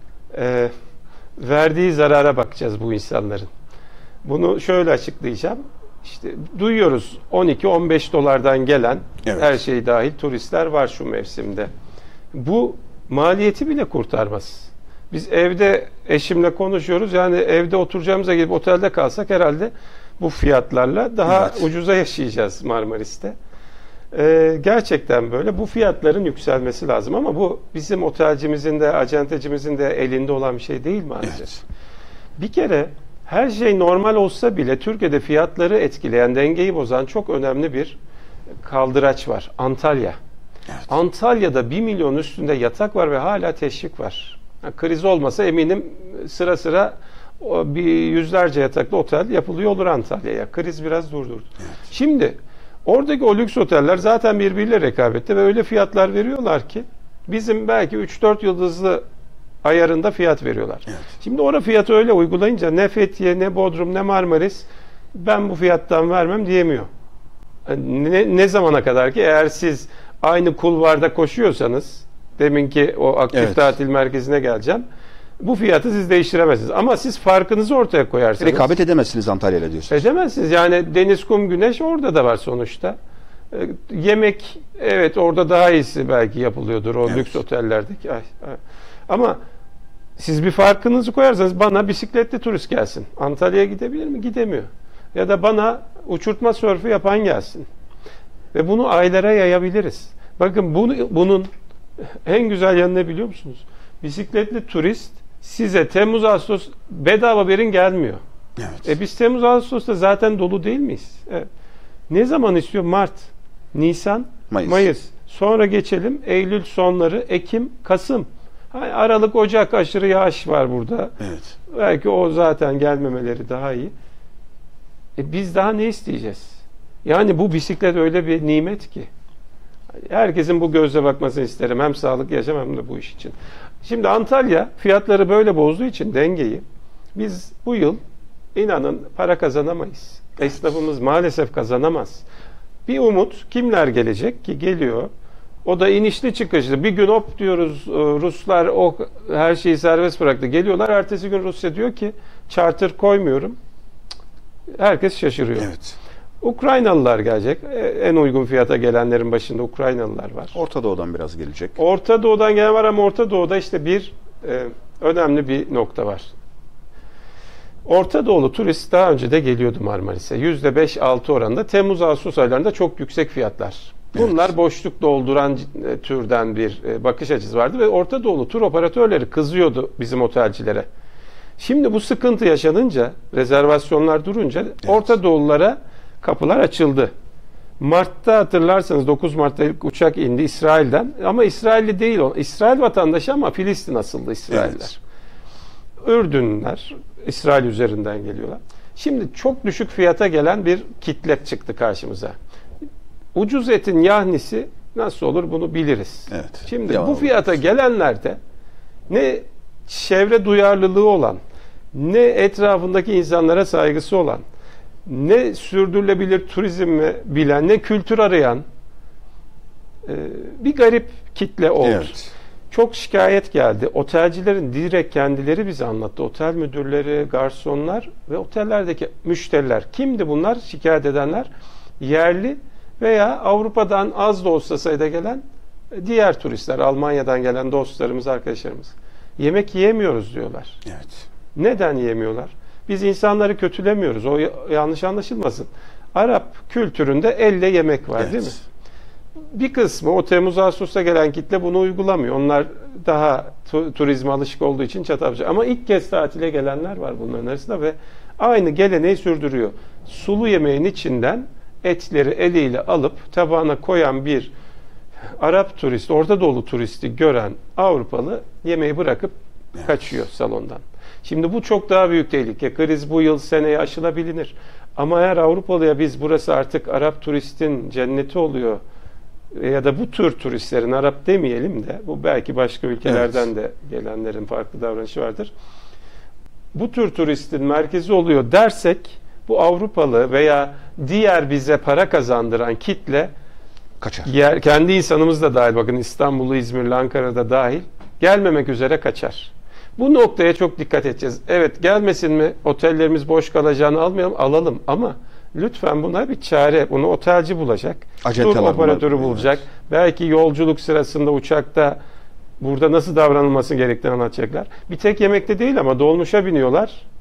e, verdiği zarara bakacağız bu insanların. Bunu şöyle açıklayacağım. İşte duyuyoruz on iki on beş dolardan gelen, Evet. her şey dahil turistler var şu mevsimde. Bu maliyeti bile kurtarmaz. Biz evde eşimle konuşuyoruz. Yani evde oturacağımıza gidip otelde kalsak herhalde bu fiyatlarla daha Evet. ucuza yaşayacağız Marmaris'te. Ee, gerçekten böyle. Bu fiyatların yükselmesi lazım ama bu bizim otelcimizin de, acentecimizin de elinde olan bir şey değil maalesef. Evet. Bir kere her şey normal olsa bile Türkiye'de fiyatları etkileyen, dengeyi bozan çok önemli bir kaldıraç var. Antalya. Evet. Antalya'da bir milyon üstünde yatak var ve hala teşvik var. Yani kriz olmasa eminim sıra sıra bir yüzlerce yataklı otel yapılıyor olur Antalya'ya. Kriz biraz durdurdu. Evet. Şimdi oradaki o lüks oteller zaten birbiriyle rekabette ve öyle fiyatlar veriyorlar ki bizim belki üç dört yıldızlı ayarında fiyat veriyorlar. Evet. Şimdi orada fiyatı öyle uygulayınca ne Fethiye, ne Bodrum, ne Marmaris ben bu fiyattan vermem diyemiyor. Ne, ne zamana kadar ki eğer siz aynı kulvarda koşuyorsanız, deminki o aktif Evet. tatil merkezine geleceğim, bu fiyatı siz değiştiremezsiniz. Ama siz farkınızı ortaya koyarsanız. Rekabet edemezsiniz Antalya ile diyorsunuz. Edemezsiniz. Yani deniz, kum, güneş orada da var sonuçta. Ee, yemek evet orada daha iyisi belki yapılıyordur o Evet. lüks otellerdeki. Ay, ay. Ama siz bir farkınızı koyarsanız bana bisikletli turist gelsin. Antalya'ya gidebilir mi? Gidemiyor. Ya da bana uçurtma sörfü yapan gelsin. Ve bunu aylara yayabiliriz. Bakın bunu, bunun en güzel yanı ne biliyor musunuz? Bisikletli turist size Temmuz Ağustos bedava verin gelmiyor. Evet. E biz Temmuz Ağustos'ta zaten dolu değil miyiz? Evet. Ne zaman istiyor? Mart, Nisan, Mayıs. Mayıs. Sonra geçelim Eylül sonları, Ekim, Kasım. Hani Aralık, Ocak aşırı yağış var burada. Evet. Belki o zaten gelmemeleri daha iyi. E biz daha ne isteyeceğiz? Yani bu bisiklet öyle bir nimet ki. Herkesin bu gözle bakmasını isterim. Hem sağlık yaşam hem de bu iş için. Şimdi Antalya fiyatları böyle bozduğu için dengeyi biz bu yıl inanın para kazanamayız. Esnafımız maalesef kazanamaz. Bir umut kimler gelecek ki geliyor. O da inişli çıkışlı. Bir gün hop diyoruz Ruslar o her şeyi serbest bıraktı. Geliyorlar. Ertesi gün Rusya diyor ki charter koymuyorum. Herkes şaşırıyor. Evet. Ukraynalılar gelecek. En uygun fiyata gelenlerin başında Ukraynalılar var. Orta Doğu'dan biraz gelecek. Orta Doğu'dan gelen var ama Orta Doğu'da işte bir e, önemli bir nokta var. Orta Doğulu turist daha önce de geliyordu Marmaris'e. yüzde beş altı oranında. Temmuz-Ağustos aylarında çok yüksek fiyatlar. Bunlar Evet. boşluk dolduran e, türden bir e, bakış açısı vardı ve Orta Doğulu tur operatörleri kızıyordu bizim otelcilere. Şimdi bu sıkıntı yaşanınca, rezervasyonlar durunca evet. Orta Doğululara kapılar açıldı. Mart'ta hatırlarsanız dokuz Mart'ta ilk uçak indi İsrail'den ama İsrailli değil o. İsrail vatandaşı ama Filistin asıllı İsrailler. Evet. Ürdünler İsrail üzerinden geliyorlar. Şimdi çok düşük fiyata gelen bir kitle çıktı karşımıza. Ucuz etin yahnisi nasıl olur bunu biliriz. Evet. Şimdi Devam bu fiyata gelenler de ne çevre duyarlılığı olan, ne etrafındaki insanlara saygısı olan, ne sürdürülebilir turizmi bilen, ne kültür arayan e, bir garip kitle oldu. Evet. Çok şikayet geldi. Otelcilerin direkt kendileri bize anlattı. Otel müdürleri, garsonlar ve otellerdeki müşteriler. Kimdi bunlar? Şikayet edenler yerli veya Avrupa'dan az da olsa sayıda gelen diğer turistler, Almanya'dan gelen dostlarımız, arkadaşlarımız. Yemek yiyemiyoruz diyorlar. Evet. Neden yiyemiyorlar? Biz insanları kötülemiyoruz. O yanlış anlaşılmasın. Arap kültüründe elle yemek var, Evet. değil mi? Bir kısmı o Temmuz Ağustos'ta gelen kitle bunu uygulamıyor. Onlar daha tu- turizme alışık olduğu için çatalcı. Ama ilk kez tatile gelenler var bunların arasında ve aynı geleneği sürdürüyor. Sulu yemeğin içinden etleri eliyle alıp tabağına koyan bir Arap turist, Orta Doğulu turisti gören Avrupalı yemeği bırakıp evet. kaçıyor salondan. Şimdi bu çok daha büyük tehlike. Kriz bu yıl seneye aşılabilir. Ama eğer Avrupalıya biz burası artık Arap turistin cenneti oluyor ya da bu tür turistlerin, Arap demeyelim de bu belki başka ülkelerden evet. de gelenlerin farklı davranışı vardır. Bu tür turistin merkezi oluyor dersek bu Avrupalı veya diğer bize para kazandıran kitle kaçar. Yer, kendi insanımız da dahil, bakın İstanbul'u, İzmir'li, Ankara'da dahil gelmemek üzere kaçar. Bu noktaya çok dikkat edeceğiz. Evet, gelmesin mi? Otellerimiz boş kalacağını almayalım, alalım ama lütfen buna bir çare. Bunu otelci bulacak. Tur operatörü bulacak. Evet. Belki yolculuk sırasında uçakta burada nasıl davranılması gerektiğini anlatacaklar. Bir tek yemekte değil ama dolmuşa biniyorlar.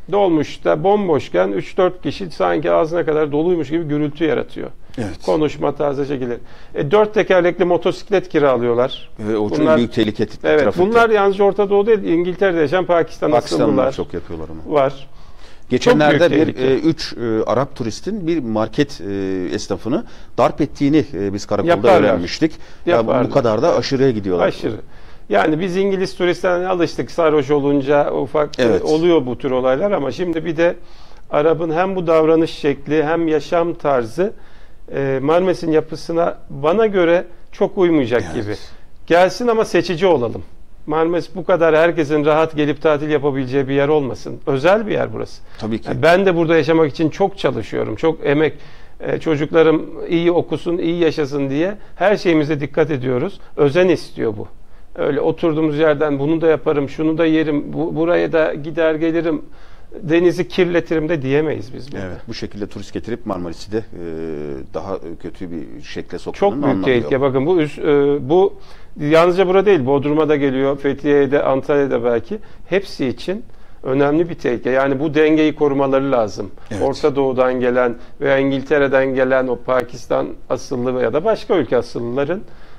Dolmuşta bomboşken üç dört kişi sanki ağzına kadar doluymuş gibi gürültü yaratıyor. Evet. Konuşma tarzı şekilde. E, dört tekerlekli motosiklet kiralıyorlar. Ve o çok bunlar, büyük tehlike. Evet, trafikte. bunlar yalnızca Orta Doğu değil, İngiltere'de yaşayan Pakistan Pakistanlılar asıllılar çok yapıyorlar onu. var. Geçenlerde bir tehlike. e, üç e, Arap turistin bir market e, esnafını darp ettiğini e, biz karakolda Yaparlar. öğrenmiştik. Ya, Yaparlar. bu kadar da aşırıya gidiyorlar. Aşırı. Yani biz İngiliz turistlerine alıştık, sarhoş olunca ufak Evet. oluyor bu tür olaylar, ama şimdi bir de Arap'ın hem bu davranış şekli hem yaşam tarzı e, Marmaris'in yapısına bana göre çok uymayacak Evet. gibi. Gelsin ama seçici olalım. Marmaris bu kadar herkesin rahat gelip tatil yapabileceği bir yer olmasın. Özel bir yer burası. Tabii ki. Yani ben de burada yaşamak için çok çalışıyorum. Çok emek. E, çocuklarım iyi okusun, iyi yaşasın diye her şeyimize dikkat ediyoruz. Özen istiyor bu. Öyle oturduğumuz yerden bunu da yaparım, şunu da yerim, bu, buraya da gider gelirim, denizi kirletirim de diyemeyiz biz burada. Evet, bu şekilde turist getirip Marmaris'i de e, daha kötü bir şekle Çok sokmanın büyük anlamı tehlike. yok. Bakın bu üst- e, bu yalnızca burada değil, Bodrum'a da geliyor, Fethiye'ye de, Antalya'da belki. Hepsi için önemli bir tehlike. Yani bu dengeyi korumaları lazım. Evet. Orta Doğu'dan gelen veya İngiltere'den gelen o Pakistan asıllı ya da başka ülke asıllıların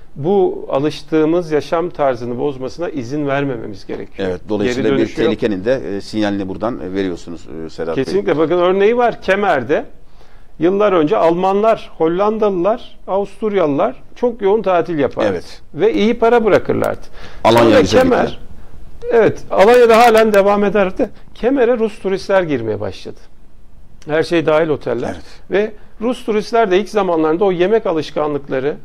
bu alıştığımız yaşam tarzını bozmasına izin vermememiz gerekiyor. Evet, dolayısıyla Geri bir dönüşü yok. tehlikenin de e, sinyalini buradan e, veriyorsunuz e, Sedat Bey. Kesinlikle. Bakın örneği var Kemer'de. Yıllar önce Almanlar, Hollandalılar, Avusturyalılar çok yoğun tatil yapardı. Evet. Ve iyi para bırakırlardı. Alanya Sonra özellikle. Kemer, evet, Alanya'da halen devam ederdi. Kemer'e Rus turistler girmeye başladı. Her şey dahil oteller. Evet. Ve Rus turistler de ilk zamanlarında o yemek alışkanlıkları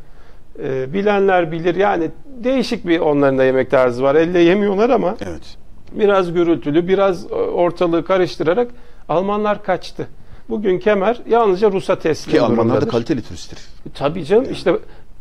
e, bilenler bilir. Yani değişik bir onların da yemek tarzı var. Elle yemiyorlar ama Evet. biraz gürültülü, biraz ortalığı karıştırarak Almanlar kaçtı. Bugün Kemer yalnızca Rus'a teslim Ki Almanlar da durumdadır. kaliteli turisttir. Tabii canım, işte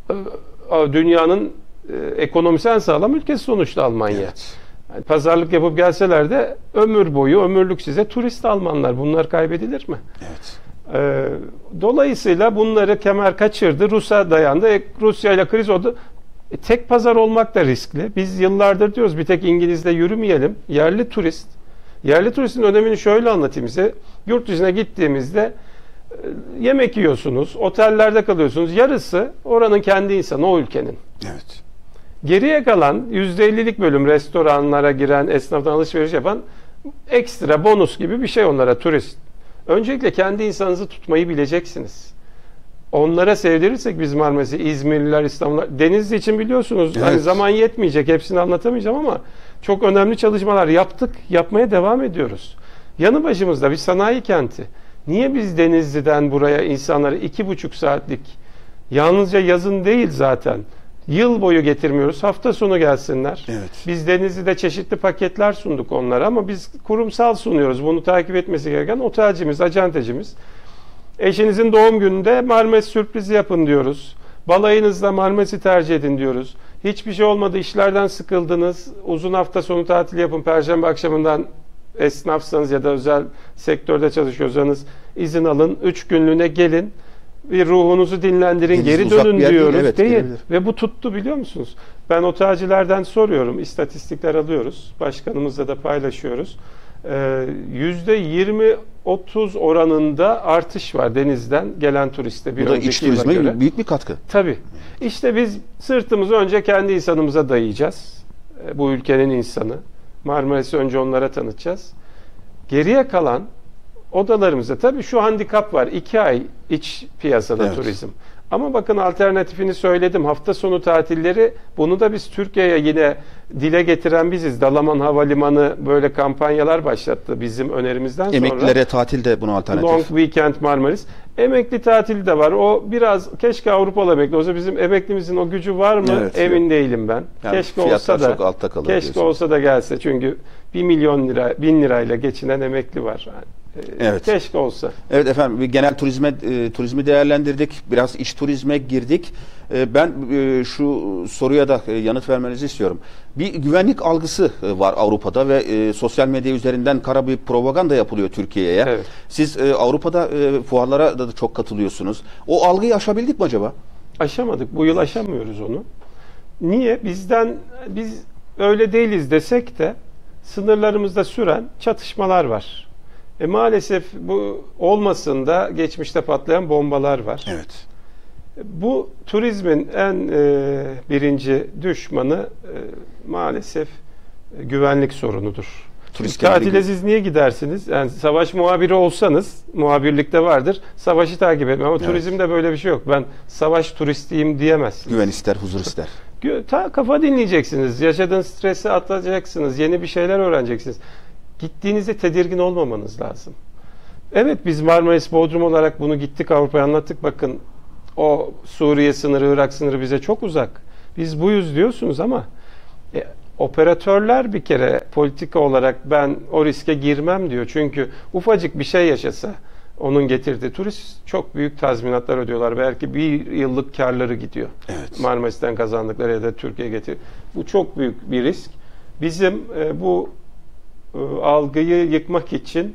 e, dünyanın e, ekonomisi en sağlam ülkesi sonuçta Almanya. Evet. Yani pazarlık yapıp gelseler de ömür boyu, ömürlük size turist Almanlar. Bunlar kaybedilir mi? Evet. Ee, dolayısıyla bunları Kemer kaçırdı. Rus'a dayandı. E, Rusya ile kriz oldu. E, tek pazar olmak da riskli. Biz yıllardır diyoruz bir tek İngiliz'le yürümeyelim. Yerli turist. Yerli turistin önemini şöyle anlatayım size. Yurt dışına gittiğimizde e, yemek yiyorsunuz, otellerde kalıyorsunuz. Yarısı oranın kendi insanı, o ülkenin. Evet. Geriye kalan yüzde ellilik bölüm restoranlara giren, esnaftan alışveriş yapan ekstra bonus gibi bir şey onlara, turist. Öncelikle kendi insanınızı tutmayı bileceksiniz. Onlara sevdirirsek biz Marmaris'i, İzmirliler, İstanbullular, Denizli için biliyorsunuz Evet. hani zaman yetmeyecek, hepsini anlatamayacağım ama çok önemli çalışmalar yaptık, yapmaya devam ediyoruz. Yanı başımızda bir sanayi kenti. Niye biz Denizli'den buraya insanları iki buçuk saatlik, yalnızca yazın değil zaten, yıl boyu getirmiyoruz. Hafta sonu gelsinler. Evet. Biz Denizli'de çeşitli paketler sunduk onlara ama biz kurumsal sunuyoruz. Bunu takip etmesi gereken otelcimiz, acentecimiz. Eşinizin doğum gününde Marmaris sürprizi yapın diyoruz. Balayınızda Marmaris'i tercih edin diyoruz. Hiçbir şey olmadı, işlerden sıkıldınız. Uzun hafta sonu tatil yapın. Perşembe akşamından esnafsanız ya da özel sektörde çalışıyorsanız izin alın. Üç günlüğüne gelin. Bir ruhunuzu dinlendirin, Deniz geri uzak dönün bir yer değil, diyoruz. evet, değil. gelebilir. Ve bu tuttu, biliyor musunuz? Ben otelcilerden soruyorum, istatistikler alıyoruz. Başkanımızla da paylaşıyoruz. Ee, yüzde yirmi otuz oranında artış var denizden gelen turiste. Bir Bu da önceki iç yıla turizme göre. büyük bir katkı. Tabii. İşte biz sırtımızı önce kendi insanımıza dayayacağız. Ee, Bu ülkenin insanı. Marmaris'i önce onlara tanıtacağız. Geriye kalan odalarımızda tabii şu handikap var. İki ay iç piyasada Evet. turizm. Ama bakın alternatifini söyledim. Hafta sonu tatilleri, bunu da biz Türkiye'ye yine dile getiren biziz. Dalaman Havalimanı böyle kampanyalar başlattı bizim önerimizden sonra. Emeklilere tatil de buna alternatif. Long Weekend Marmaris. Emekli tatili de var. O biraz keşke Avrupalı emekli olsa. Bizim emeklimizin o gücü var mı? Evet, Emin yok. değilim ben. Yani keşke fiyatlar olsa da. çok altta kalır Keşke diyorsunuz. olsa da gelse. Çünkü bir milyon lira, bin lirayla geçinen emekli var. Yani, e, Evet. Keşke olsa. Evet efendim, bir genel turizme e, turizmi değerlendirdik. Biraz iç turizme girdik. E, ben e, şu soruya da e, yanıt vermenizi istiyorum. Bir güvenlik algısı e, var Avrupa'da ve e, sosyal medya üzerinden kara bir propaganda yapılıyor Türkiye'ye. Evet. Siz e, Avrupa'da e, fuarlara da çok katılıyorsunuz. O algıyı aşabildik mi acaba? Aşamadık. Bu yıl aşamıyoruz onu. Niye? Bizden, biz öyle değiliz desek de sınırlarımızda süren çatışmalar var. E maalesef bu olmasın da geçmişte patlayan bombalar var. Evet. Bu turizmin en e, birinci düşmanı e, maalesef e, güvenlik sorunudur. Turistlerle Tatile ilgili- siz niye gidersiniz? Yani savaş muhabiri olsanız, muhabirlikte vardır, savaşı takip etmem. Ama Evet. turizmde böyle bir şey yok. Ben savaş turistiyim diyemezsiniz. Güven ister, huzur ister. Gö- Ta kafa dinleyeceksiniz. Yaşadığınız stresi atlatacaksınız. Yeni bir şeyler öğreneceksiniz. Gittiğinizde tedirgin olmamanız lazım. Evet, biz Marmaris Bodrum olarak bunu gittik, Avrupa'ya anlattık. Bakın, o Suriye sınırı, Irak sınırı bize çok uzak. Biz buyuz diyorsunuz ama e, operatörler bir kere politika olarak ben o riske girmem diyor. Çünkü ufacık bir şey yaşasa onun getirdiği turist çok büyük tazminatlar ödüyorlar. Belki bir yıllık karları gidiyor. Evet. Marmaris'ten kazandıkları ya da Türkiye'ye getir. Bu çok büyük bir risk. Bizim e, bu e, algıyı yıkmak için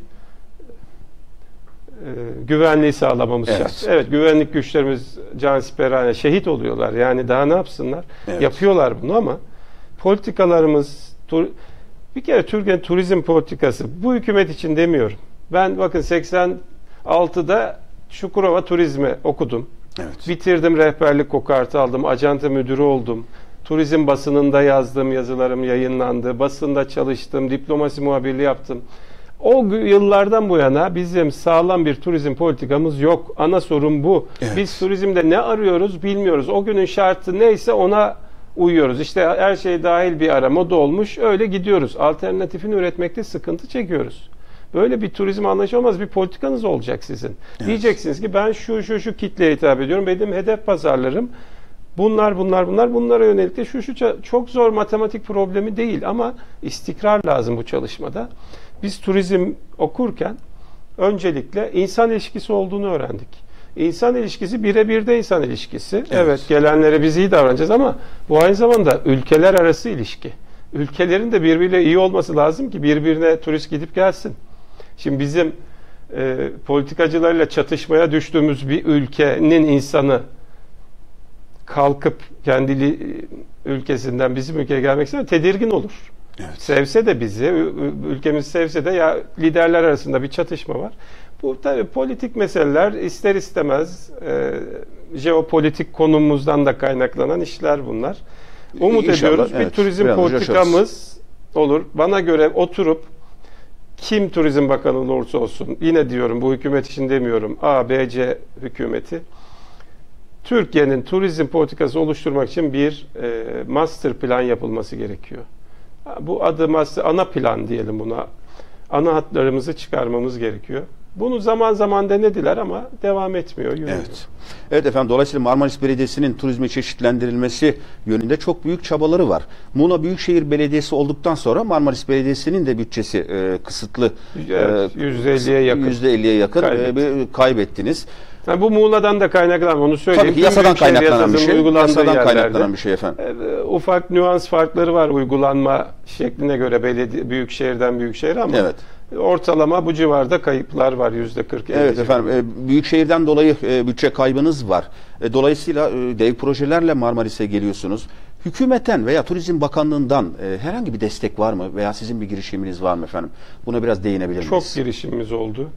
e, güvenliği sağlamamız Evet. şart. Evet, güvenlik güçlerimiz cansiperane şehit oluyorlar. Yani daha ne yapsınlar? Evet. Yapıyorlar bunu ama politikalarımız tur- bir kere Türkiye'nin turizm politikası bu hükümet için demiyorum. Ben bakın seksen altıda Çukurova Turizmi okudum. Evet. Bitirdim, rehberlik kokartı aldım, acanta müdürü oldum. Turizm basınında yazdığım yazılarım yayınlandı. Basında çalıştım, diplomasi muhabirliği yaptım. O yıllardan bu yana bizim sağlam bir turizm politikamız yok. Ana sorun bu. Evet. Biz turizmde ne arıyoruz bilmiyoruz. O günün şartı neyse ona uyuyoruz. İşte her şey dahil bir ara moda olmuş. Öyle gidiyoruz. Alternatifini üretmekte sıkıntı çekiyoruz. Böyle bir turizm anlayışı olmaz. Bir politikanız olacak sizin. Evet. Diyeceksiniz ki ben şu şu şu kitleye hitap ediyorum. Benim hedef pazarlarım bunlar bunlar bunlar bunlara yönelik de şu şu ça- çok zor matematik problemi değil ama istikrar lazım bu çalışmada. Biz turizm okurken öncelikle insan ilişkisi olduğunu öğrendik. İnsan ilişkisi birebir de insan ilişkisi. Evet. evet, gelenlere biz iyi davranacağız ama bu aynı zamanda ülkeler arası ilişki. Ülkelerin de birbiriyle iyi olması lazım ki birbirine turist gidip gelsin. Şimdi bizim e, politikacılarla çatışmaya düştüğümüz bir ülkenin insanı kalkıp kendi li- ülkesinden bizim ülkeye gelmek ister tedirgin olur. Evet. Sevse de bizi, ü- ü- ülkemiz sevse de ya liderler arasında bir çatışma var. Bu tabii politik meseleler ister istemez e, jeopolitik konumumuzdan da kaynaklanan işler bunlar. Umut İnşallah, ediyoruz evet, bir turizm biraz politikamız olur. Bana göre oturup kim Turizm Bakanı olursa olsun, yine diyorum bu hükümet için demiyorum, A, B, C hükümeti, Türkiye'nin turizm politikası oluşturmak için bir e, master plan yapılması gerekiyor. Bu adı master, ana plan diyelim buna. Ana hatlarımızı çıkarmamız gerekiyor. Bunu zaman zaman denediler ama devam etmiyor. Yürümüyor. Evet. Evet efendim, dolayısıyla Marmaris Belediyesi'nin turizmi çeşitlendirilmesi yönünde çok büyük çabaları var. Muğla Büyükşehir Belediyesi olduktan sonra Marmaris Belediyesi'nin de bütçesi e, kısıtlı. Evet, yüzde elliye yakın. yüzde elliye yakın Kaybetti. e, bir kaybettiniz. Yani bu Muğla'dan da kaynaklanan, onu söyleyeyim. Tabii ki yasadan Büyükşehir kaynaklanan bir yasasının şey. uygulandığı Yasadan yerlerde, kaynaklanan bir şey efendim. e, ufak nüans farkları var uygulanma şekline göre belediye, büyükşehirden büyükşehir ama Evet. ortalama bu civarda kayıplar var yüzde kırk. Evet efendim, e, Büyükşehir'den dolayı e, bütçe kaybınız var. E, dolayısıyla e, dev projelerle Marmaris'e geliyorsunuz. Hükümetten veya Turizm Bakanlığı'ndan e, herhangi bir destek var mı? Veya sizin bir girişiminiz var mı efendim? Buna biraz değinebilir miyiz? Çok girişimimiz oldu.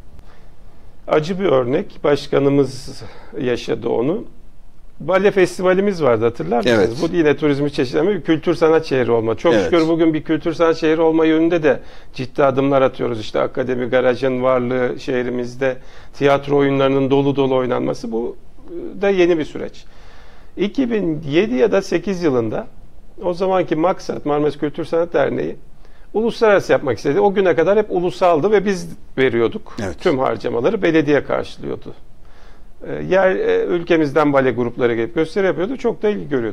Acı bir örnek. Başkanımız yaşadı onu. Bale Festivalimiz vardı, hatırlar mısınız? Evet. Bu yine turizmi çeşitlenme bir kültür sanat şehri olma. Çok Evet. şükür bugün bir kültür sanat şehri olma yönünde de ciddi adımlar atıyoruz. İşte Akademi Garaj'ın varlığı şehrimizde, tiyatro oyunlarının dolu dolu oynanması, bu da yeni bir süreç. iki bin yedi ya da sekiz yılında o zamanki maksat Marmaris Kültür Sanat Derneği uluslararası yapmak istedi. O güne kadar hep ulusaldı ve biz veriyorduk. Evet. Tüm harcamaları belediye karşılıyordu. E, Yer e, ülkemizden bale grupları gelip gösteri yapıyordu. Çok da ilgi görüyordu.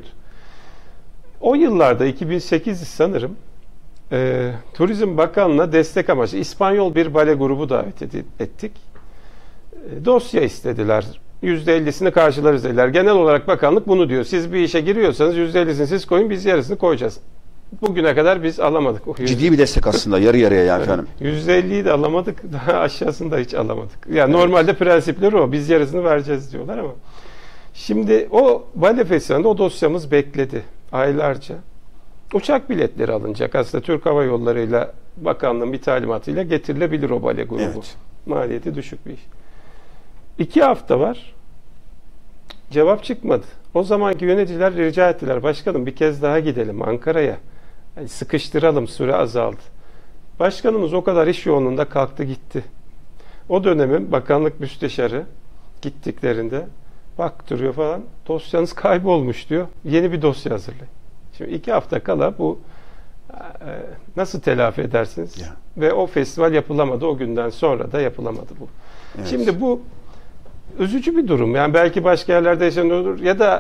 O yıllarda iki bin sekiz sanırım e, Turizm Bakanlığı'na destek amaçlı İspanyol bir bale grubu davet edi- ettik. E, dosya istediler. yüzde ellisini karşılarız dediler. Genel olarak bakanlık bunu diyor. Siz bir işe giriyorsanız yüzde ellisini siz koyun, biz yarısını koyacağız. Bugüne kadar biz alamadık. O yüzde- Ciddi bir destek aslında, yarı yarıya yani efendim. yüzde elliyi de alamadık. Daha aşağısını da hiç alamadık. Yani normalde prensipleri o. Biz yarısını vereceğiz diyorlar ama. Şimdi o Bale Festivali'nde o dosyamız bekledi aylarca. Uçak biletleri alınacak. Aslında Türk Hava Yolları'yla bakanlığın bir talimatıyla getirilebilir o bale grubu. Evet. Maliyeti düşük bir iş. İki hafta var. Cevap çıkmadı. O zamanki yöneticiler rica ettiler. Başkanım bir kez daha gidelim Ankara'ya. Yani sıkıştıralım, süre azaldı. Başkanımız o kadar iş yoğunluğunda kalktı gitti. O dönemin bakanlık müsteşarı gittiklerinde baktırıyor falan. Dosyanız kaybolmuş diyor. Yeni bir dosya hazırlayın. Şimdi iki hafta kala bu e, nasıl telafi edersiniz? Ya. Ve o festival yapılamadı. O günden sonra da yapılamadı bu. Evet. Şimdi bu üzücü bir durum. Yani belki başka yerlerde yaşanıyordur ya da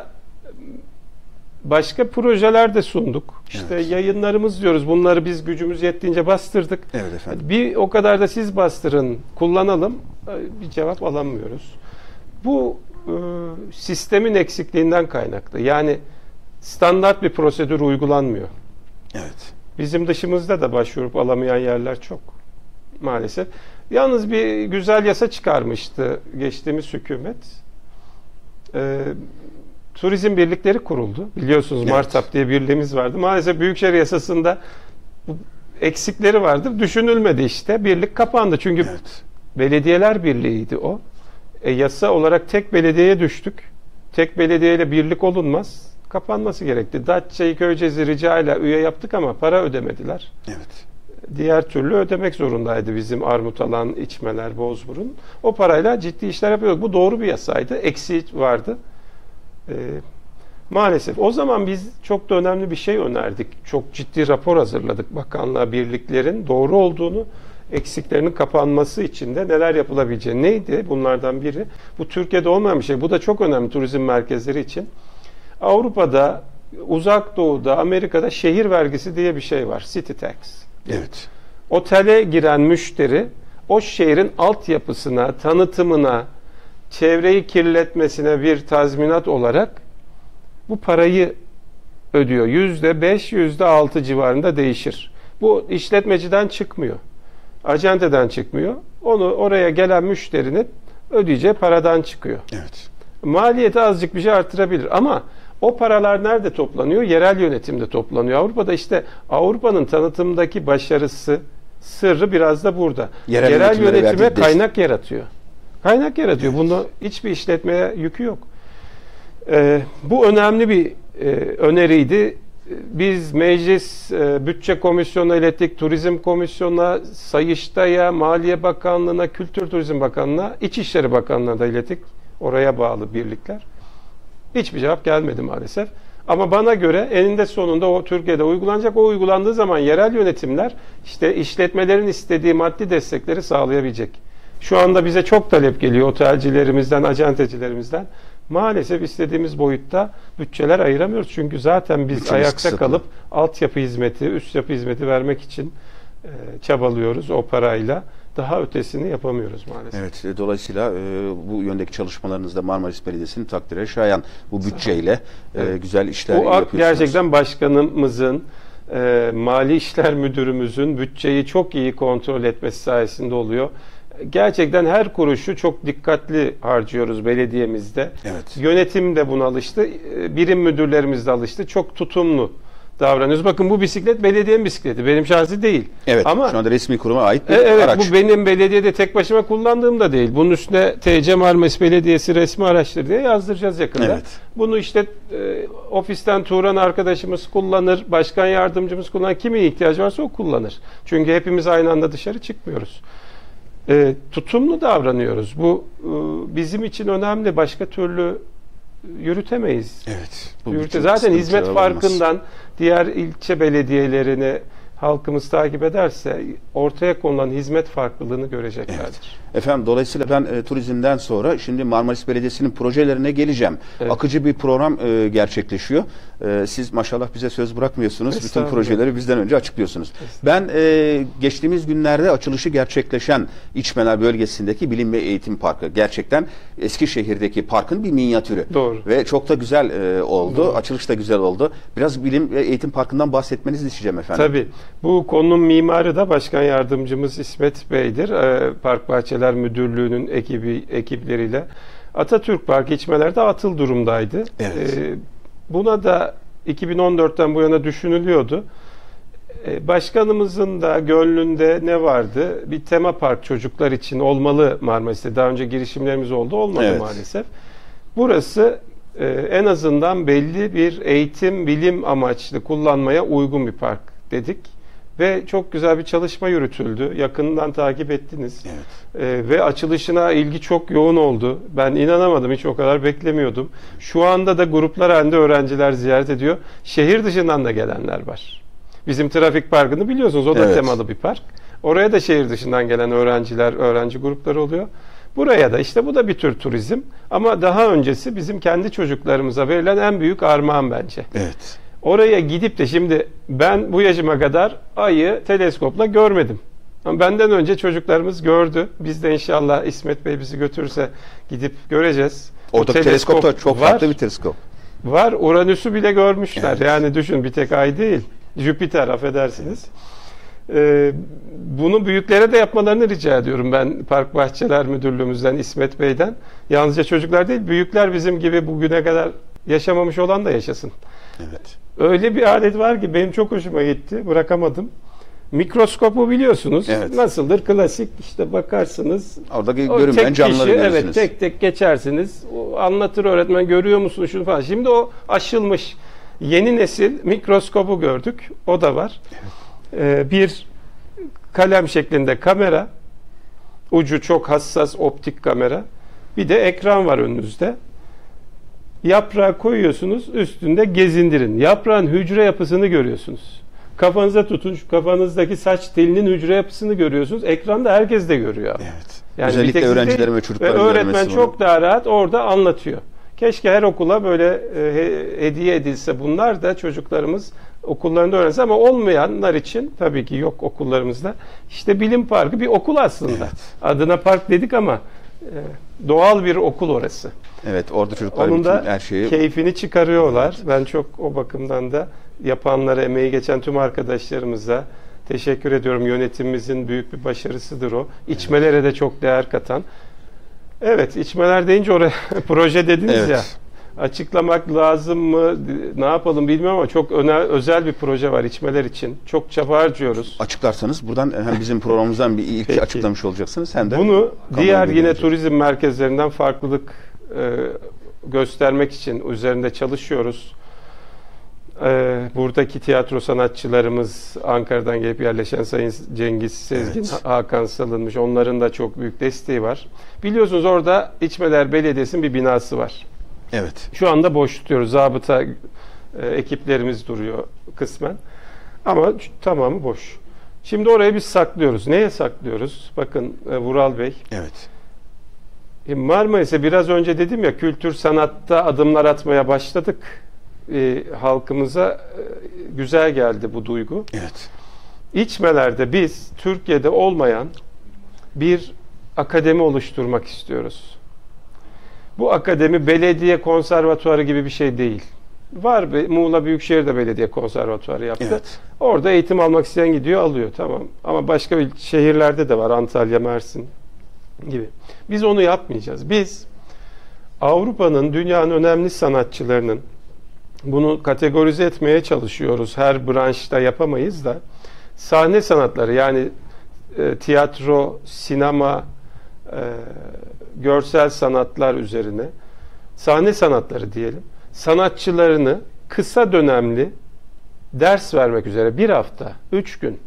başka projeler de sunduk. İşte Evet. yayınlarımız diyoruz. Bunları biz gücümüz yettiğince bastırdık. Evet efendim. Bir o kadar da siz bastırın, kullanalım. Bir cevap alamıyoruz. Bu e, sistemin eksikliğinden kaynaklı. Yani standart bir prosedür uygulanmıyor. Evet. Bizim dışımızda da başvurup alamayan yerler çok. Maalesef. Yalnız bir güzel yasa çıkarmıştı geçtiğimiz hükümet. Ee, turizm birlikleri kuruldu. Biliyorsunuz Evet. Martap diye birliğimiz vardı. Maalesef Büyükşehir Yasası'nda bu eksikleri vardı. Düşünülmedi işte. Birlik kapandı. Çünkü Evet. belediyeler birliğiydi o. E, yasa olarak tek belediyeye düştük. Tek belediyeyle birlik olunmaz. Kapanması gerekti. Datça'yı, Köyceğiz'i ricayla üye yaptık ama para ödemediler. Evet. Diğer türlü ödemek zorundaydı bizim Armutalan, İçmeler, Bozburun. O parayla ciddi işler yapıyorduk. Bu doğru bir yasaydı. Eksiği vardı. Ee, maalesef. O zaman biz çok da önemli bir şey önerdik. Çok ciddi rapor hazırladık. Bakanlığa birliklerin doğru olduğunu, eksiklerinin kapanması için de neler yapılabileceği. Neydi bunlardan biri? Bu Türkiye'de olmayan bir şey. Bu da çok önemli turizm merkezleri için. Avrupa'da, Uzak Doğu'da, Amerika'da şehir vergisi diye bir şey var. City tax. Evet. Otele giren müşteri o şehrin altyapısına, tanıtımına, çevreyi kirletmesine bir tazminat olarak bu parayı ödüyor. Yüzde beş, yüzde altı civarında değişir. Bu işletmeciden çıkmıyor. Acenteden çıkmıyor. Onu oraya gelen müşterinin ödeyeceği paradan çıkıyor. Evet. Maliyeti azıcık bir şey artırabilir ama o paralar nerede toplanıyor? Yerel yönetimde toplanıyor. Avrupa'da işte Avrupa'nın tanıtımdaki başarısı, sırrı biraz da burada. Yerel Yerel, yönetimlere yönetime verdiği kaynak yaratıyor. Kaynak yaratıyor. Evet. Bunda hiçbir işletmeye yükü yok. Ee, bu önemli bir e, öneriydi. Biz Meclis e, Bütçe Komisyonu'na ilettik, Turizm Komisyonu'na, Sayıştay'a, Maliye Bakanlığı'na, Kültür Turizm Bakanlığı'na, İçişleri Bakanlığı'na da ilettik. Oraya bağlı birlikler. Hiçbir cevap gelmedi maalesef. Ama bana göre eninde sonunda o Türkiye'de uygulanacak. O uygulandığı zaman yerel yönetimler işte işletmelerin istediği maddi destekleri sağlayabilecek. Şu anda bize çok talep geliyor otelcilerimizden, acentecilerimizden. Maalesef istediğimiz boyutta bütçeler ayıramıyoruz. Çünkü zaten biz Bütçemiz ayakta kısıtlı. kalıp altyapı hizmeti, üst yapı hizmeti vermek için e, çabalıyoruz o parayla. Daha ötesini yapamıyoruz maalesef. Evet, dolayısıyla e, bu yöndeki çalışmalarınızda Marmaris Belediyesi'nin takdire şayan bu bütçeyle e, Evet. güzel işler Bu yapıyorsunuz. gerçekten başkanımızın, e, Mali İşler Müdürümüzün bütçeyi çok iyi kontrol etmesi sayesinde oluyor. Gerçekten her kuruşu çok dikkatli harcıyoruz belediyemizde. Evet. Yönetim de buna alıştı, e, birim müdürlerimiz de alıştı. Çok tutumlu davranıyoruz. Bakın bu bisiklet belediyenin bisikleti, benim şahsi değil. Evet, Ama şu anda resmi kuruma ait bir E, Evet, araç. bu benim belediyede tek başıma kullandığım da değil. Bunun üstüne T C Marmaris Belediyesi resmi araçtır diye yazdıracağız yakında. Evet. Bunu işte e, ofisten Turan arkadaşımız kullanır, başkan yardımcımız kullanır. Kimin ihtiyacı varsa o kullanır. Çünkü hepimiz aynı anda dışarı çıkmıyoruz. E, tutumlu davranıyoruz. Bu e, bizim için önemli. Başka türlü yürütemeyiz. Evet. Bu Yürüte- bütün Zaten sıkıntılar hizmet olmaz. farkından diğer ilçe belediyelerini halkımız takip ederse ortaya konulan hizmet farklılığını göreceklerdir. Evet. Efendim dolayısıyla ben e, turizmden sonra şimdi Marmaris Belediyesi'nin projelerine geleceğim. Evet. Akıcı bir program e, gerçekleşiyor. E, siz maşallah bize söz bırakmıyorsunuz. Bütün Estağfurullah. projeleri bizden önce açıklıyorsunuz. Ben e, geçtiğimiz günlerde açılışı gerçekleşen İçmeler bölgesindeki Bilim ve Eğitim Parkı gerçekten Eskişehir'deki parkın bir minyatürü. Doğru. Ve çok da güzel e, oldu. Doğru. Açılış da güzel oldu. Biraz Bilim ve Eğitim Parkı'ndan bahsetmenizi isteyeceğim efendim. Tabii. Bu konunun mimarı da Başkan Yardımcımız İsmet Bey'dir. Ee, Park Bahçeler Müdürlüğü'nün ekibi ekipleriyle. Atatürk Parkı İçmeler'de atıl durumdaydı. Evet. Ee, buna da iki bin on dörtten bu yana düşünülüyordu. Başkanımızın da gönlünde ne vardı? Bir tema park çocuklar için olmalı Marmaris'te. Daha önce girişimlerimiz oldu, olmadı evet. maalesef. Burası en azından belli bir eğitim, bilim amaçlı kullanmaya uygun bir park dedik. Ve çok güzel bir çalışma yürütüldü. Yakından takip ettiniz. Evet. Ee, ve açılışına ilgi çok yoğun oldu. Ben inanamadım, hiç o kadar beklemiyordum. Şu anda da gruplar halinde öğrenciler ziyaret ediyor. Şehir dışından da gelenler var. Bizim trafik parkını biliyorsunuz, o da evet. temalı bir park. Oraya da şehir dışından gelen öğrenciler, öğrenci grupları oluyor. Buraya da işte bu da bir tür turizm. Ama daha öncesi bizim kendi çocuklarımıza verilen en büyük armağan bence. Evet. Oraya gidip de şimdi ben bu yaşıma kadar ayı teleskopla görmedim. Ama benden önce çocuklarımız gördü. Biz de inşallah İsmet Bey bizi götürürse gidip göreceğiz. Oradaki teleskop da çok var, farklı bir teleskop. Var. Uranüs'ü bile görmüşler. Evet. Yani düşün, bir tek ay değil. Jüpiter, affedersiniz. Ee, bunu büyüklere de yapmalarını rica ediyorum ben Park Bahçeler Müdürlüğümüzden, İsmet Bey'den. Yalnızca çocuklar değil, büyükler bizim gibi bugüne kadar yaşamamış olan da yaşasın. Evet. Öyle bir alet var ki benim çok hoşuma gitti. Bırakamadım. Mikroskopu biliyorsunuz. Evet. Nasıldır? Klasik, işte bakarsınız. Oradaki görünmeyen canlıları kişi, görürsünüz. Evet, tek tek geçersiniz. O anlatır öğretmen, görüyor musun şunu falan. Şimdi o aşılmış. Yeni nesil mikroskopu gördük. O da var. Evet. Ee, bir kalem şeklinde kamera. Ucu çok hassas optik kamera. Bir de ekran var önünüzde. Yaprağı koyuyorsunuz, üstünde gezindirin. Yaprağın hücre yapısını görüyorsunuz. Kafanıza tutun, şu kafanızdaki saç telinin hücre yapısını görüyorsunuz. Ekranda herkes de görüyor. Evet. Yani özellikle öğrencilerin ve çocukların ve öğretmen çok bunu. daha rahat orada anlatıyor. Keşke her okula böyle e, hediye edilse, bunlar da çocuklarımız okullarında öğrense, ama olmayanlar için tabii ki yok okullarımızda. İşte Bilim Parkı bir okul aslında. Evet. Adına park dedik ama e, doğal bir okul orası. Evet, orada çocuklar onun da her şeyi keyfini çıkarıyorlar. Evet. Ben çok o bakımdan da yapanlara, emeği geçen tüm arkadaşlarımıza teşekkür ediyorum. Yönetimimizin büyük bir başarısıdır o. İçmelere evet. de çok değer katan. Evet, içmeler deyince oraya proje dediniz evet. ya. Açıklamak lazım mı? Ne yapalım bilmiyorum ama çok öne, özel bir proje var içmeler için. Çok çaba harcıyoruz. Açıklarsanız buradan hem bizim programımızdan bir ilk Peki. açıklamış olacaksınız, hem de bunu diğer yine turizm merkezlerinden farklılık e, göstermek için üzerinde çalışıyoruz. E, buradaki tiyatro sanatçılarımız, Ankara'dan gelip yerleşen Sayın Cengiz Sezgin, evet. Hakan Salınmış, onların da çok büyük desteği var. Biliyorsunuz orada İçmeler Belediyesi'nin bir binası var. Evet. Şu anda boş tutuyoruz. Zabıta e, ekiplerimiz duruyor kısmen. Ama tamamı boş. Şimdi orayı biz saklıyoruz. Neye saklıyoruz? Bakın e, Vural Bey. Evet. E, Marmaris'e biraz önce dedim ya, kültür sanatta adımlar atmaya başladık. E, halkımıza e, güzel geldi bu duygu. Evet. İçmelerde biz Türkiye'de olmayan bir akademi oluşturmak istiyoruz. Bu akademi belediye konservatuarı gibi bir şey değil. Var, Muğla Büyükşehir'de belediye konservatuarı yaptı. Evet. Orada eğitim almak isteyen gidiyor, alıyor, tamam. Ama başka bir şehirlerde de var, Antalya, Mersin gibi. Biz onu yapmayacağız. Biz Avrupa'nın, dünyanın önemli sanatçılarının, bunu kategorize etmeye çalışıyoruz. Her branşta yapamayız da, sahne sanatları, yani e, tiyatro, sinema, e, görsel sanatlar üzerine, sahne sanatları diyelim, sanatçılarını kısa dönemli ders vermek üzere bir hafta, üç gün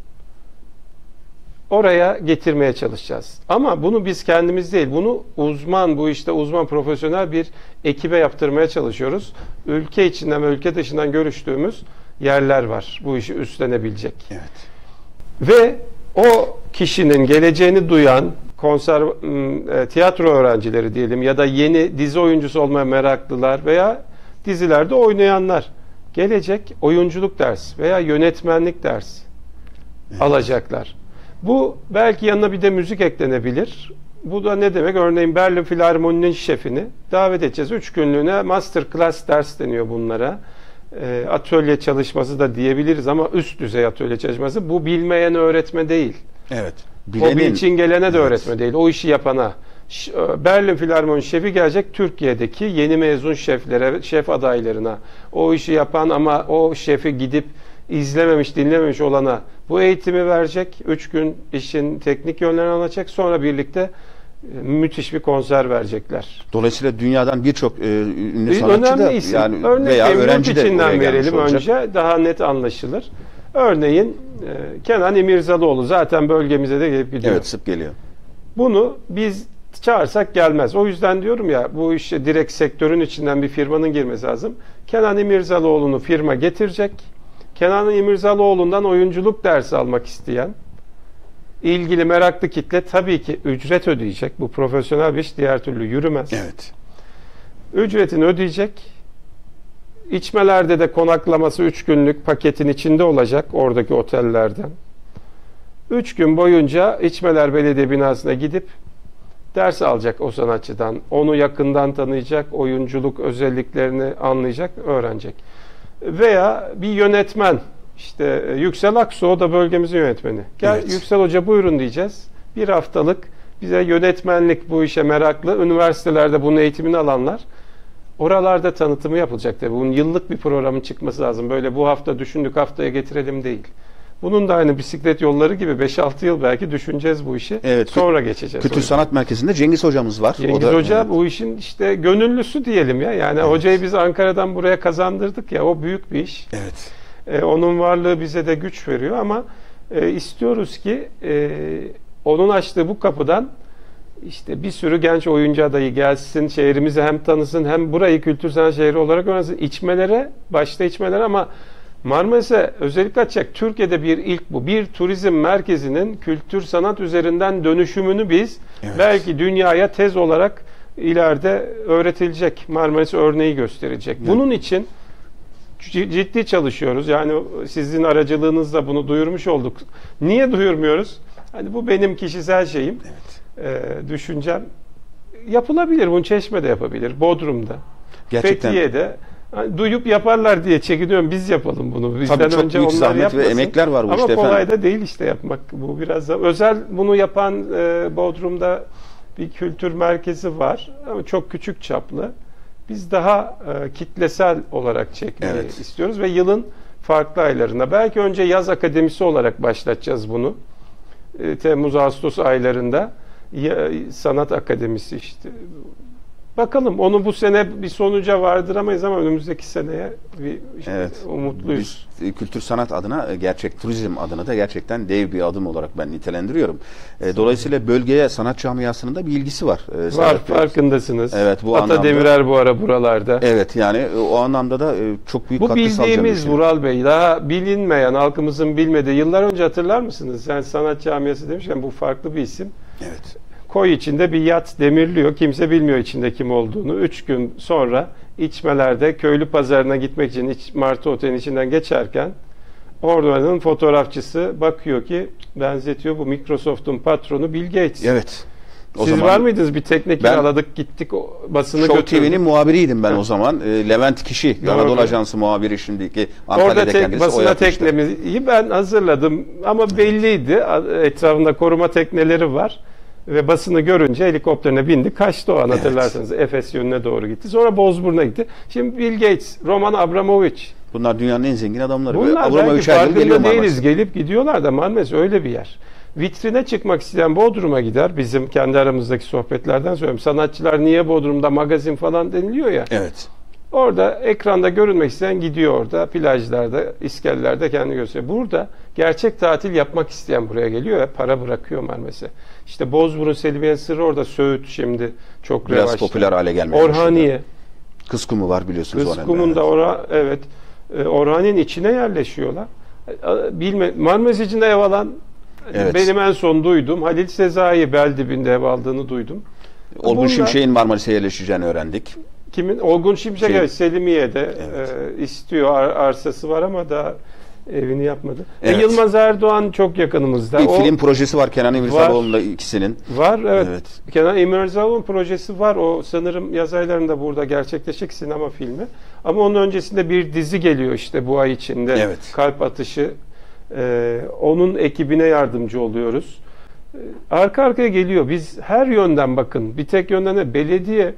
oraya getirmeye çalışacağız. Ama bunu biz kendimiz değil, bunu uzman, bu işte uzman, profesyonel bir ekibe yaptırmaya çalışıyoruz. Ülke içinden ve ülke dışından görüştüğümüz yerler var bu işi üstlenebilecek. Evet. Ve o kişinin geleceğini duyan konser, tiyatro öğrencileri diyelim, ya da yeni dizi oyuncusu olmaya meraklılar veya dizilerde oynayanlar gelecek, oyunculuk dersi veya yönetmenlik dersi evet. alacaklar. Bu belki yanına bir de müzik eklenebilir. Bu da ne demek? Örneğin Berlin Filarmoni'nin şefini davet edeceğiz. Üç günlüğüne master class ders deniyor bunlara. E, atölye çalışması da diyebiliriz ama üst düzey atölye çalışması. Bu bilmeyen öğretme değil. Evet. Bilenin, hobi için gelene de evet. öğretme değil. O işi yapana. Berlin Filarmoni şefi gelecek Türkiye'deki yeni mezun şeflere, şef adaylarına, o işi yapan ama o şefi gidip izlememiş, dinlememiş olana bu eğitimi verecek. Üç gün işin teknik yönlerini anlatacak. Sonra birlikte müthiş bir konser verecekler. Dolayısıyla dünyadan birçok e, ünlü sanatçı da isim. yani Örnek veya yurt öğrenci de içinden oraya gelmiş verelim olacak. önce, daha net anlaşılır. Örneğin e, Kenan İmirzalıoğlu zaten bölgemize de gelip gidiyor. Evet, sık geliyor. Bunu biz çağırsak gelmez. O yüzden diyorum ya, bu işe direkt sektörün içinden bir firmanın girmesi lazım. Kenan İmirzalıoğlu'nu firma getirecek. Kenan İmirzalıoğlu'ndan oyunculuk dersi almak isteyen ilgili meraklı kitle tabii ki ücret ödeyecek. Bu profesyonel bir iş, diğer türlü yürümez. Evet. Ücretini ödeyecek. İçmelerde de konaklaması üç günlük paketin içinde olacak oradaki otellerden. üç gün boyunca İçmeler Belediye binasına gidip ders alacak o sanatçıdan. Onu yakından tanıyacak, oyunculuk özelliklerini anlayacak, öğrenecek. Veya bir yönetmen, işte Yüksel Aksu, o da bölgemizin yönetmeni. Gel Evet. Yüksel Hoca buyurun diyeceğiz. Bir haftalık bize yönetmenlik, bu işe meraklı, üniversitelerde bunun eğitimini alanlar, oralarda tanıtımı yapılacak tabii. Bunun yıllık bir programın çıkması lazım. Böyle bu hafta düşündük, haftaya getirelim değil. Bunun da aynı bisiklet yolları gibi beş altı yıl belki düşüneceğiz bu işi. Evet, Sonra geçeceğiz. Kültür Sanat Merkezi'nde Cengiz hocamız var. Cengiz o da, Hoca evet. bu işin işte gönüllüsü diyelim ya. Yani Evet. hocayı biz Ankara'dan buraya kazandırdık ya. O büyük bir iş. Evet. Ee, onun varlığı bize de güç veriyor ama e, istiyoruz ki e, onun açtığı bu kapıdan işte bir sürü genç oyuncu adayı gelsin, şehrimizi hem tanısın hem burayı kültür sanat şehri olarak öğrensin. İçmelere, başta içmelere ama Marmaris'e özellikle açacak. Türkiye'de bir ilk bu. Bir turizm merkezinin kültür sanat üzerinden dönüşümünü biz Evet. belki dünyaya tez olarak ileride öğretilecek. Marmaris örneği gösterecek. Evet. Bunun için ciddi çalışıyoruz. Yani sizin aracılığınızla bunu duyurmuş olduk. Niye duyurmuyoruz? Hani bu benim kişisel şeyim. Evet. Ee, düşüncem. Yapılabilir. Bunu Çeşme'de yapabilir. Bodrum'da. Gerçekten. Fethiye'de. Hani duyup yaparlar diye çekiniyorum. Biz yapalım bunu. Bizden Tabii çok önce büyük onlar zahmet ve yapmasın. emekler var bu Ama işte kolay efendim. da değil işte yapmak. Bu biraz da özel. Bunu yapan e, Bodrum'da bir kültür merkezi var. Ama çok küçük çaplı. Biz daha e, kitlesel olarak çekmeyi Evet. istiyoruz ve yılın farklı aylarında. Belki önce yaz akademisi olarak başlatacağız bunu. E, Temmuz-Ağustos aylarında. Ya, sanat akademisi işte. Bakalım, onu bu sene bir sonuca vardıramayız ama önümüzdeki seneye bir işte Evet. umutluyuz. Biz e, kültür sanat adına, e, gerçek turizm adına da gerçekten dev bir adım olarak ben nitelendiriyorum. E, Dolayısıyla bölgeye, sanat camiasının da bir ilgisi var. e, Var, Serhat Bey. farkındasınız. Evet, bu Ata anlamda- Demirer bu ara buralarda. Evet, yani e, o anlamda da e, çok büyük Bu katkı sağlayacağını bildiğimiz düşünüyorum. Vural Bey, daha bilinmeyen, halkımızın bilmediği, yıllar önce hatırlar mısınız? Yani sanat camiası demişken bu farklı bir isim. Evet. Koy içinde bir yat demirliyor. Kimse bilmiyor içinde kim olduğunu. Üç gün sonra İçmeler'de köylü pazarına gitmek için İç, Martı Otel'in içinden geçerken oranın fotoğrafçısı bakıyor ki benzetiyor, bu Microsoft'un patronu Bill Gates. Evet. O Siz zaman var mıydınız? Bir tekne Ben- kiraladık, gittik, o basını Show götürdük. T V'nin muhabiriydim ben o zaman. E, Levent Kişi, Doğru. Anadolu Ajansı muhabiri şimdiki Orada Antalya'da tek, kendisi o basına yapmıştı. teknemizi ben hazırladım ama belliydi. Etrafında koruma tekneleri var. Ve basını görünce helikopterine bindi. Kaçtı o an, hatırlarsanız. Efes yönüne doğru gitti. Sonra Bozburun'a gitti. Şimdi Bill Gates, Roman Abramovich. Bunlar dünyanın en zengin adamları. Bunlar Abramovich belki her yıl geliyor farkında değiliz. Marmaris'e. Gelip gidiyorlar da Marmaris öyle bir yer. Vitrine çıkmak isteyen Bodrum'a gider. Bizim kendi aramızdaki sohbetlerden söylüyorum. Sanatçılar niye Bodrum'da magazin falan deniliyor ya. Evet. Orada ekranda görünmek isteyen gidiyor orada. Plajlarda, iskellerde kendini gösteriyor. Burada gerçek tatil yapmak isteyen buraya geliyor ve para bırakıyor Marmaris'e. İşte Bozburun Selimiye Sırrı orada, Söğüt şimdi çok Biraz revaçta. popüler hale gelmeye Orhaniye. Kızkumu var biliyorsunuz. Kızkumun'da ora, evet. E, Orhaniye'nin içine yerleşiyorlar. E, Bilme, Marmaris içinde ev alan, Evet. benim en son duydum. Halil Sezai bel dibinde ev aldığını duydum. Olgun Bunlar- Şimşek'in Marmaris'e yerleşeceğini öğrendik. Kimin? Olgun Şimşek Şey- evet, Selimiye'de Evet. e, istiyor. Ar- arsası var ama daha evini yapmadı. Evet. E, Yılmaz Erdoğan çok yakınımızda. Bir O film projesi var Kenan İmirzalıoğlu'nda ikisinin. var, evet. Evet. Kenan İmirzalıoğlu projesi var. O sanırım yaz aylarında burada gerçekleşecek sinema filmi. Ama onun öncesinde bir dizi geliyor işte bu ay içinde. Evet. Kalp Atışı. E, onun ekibine yardımcı oluyoruz. arka arkaya geliyor. Biz her yönden bakın. Bir tek yönden de belediye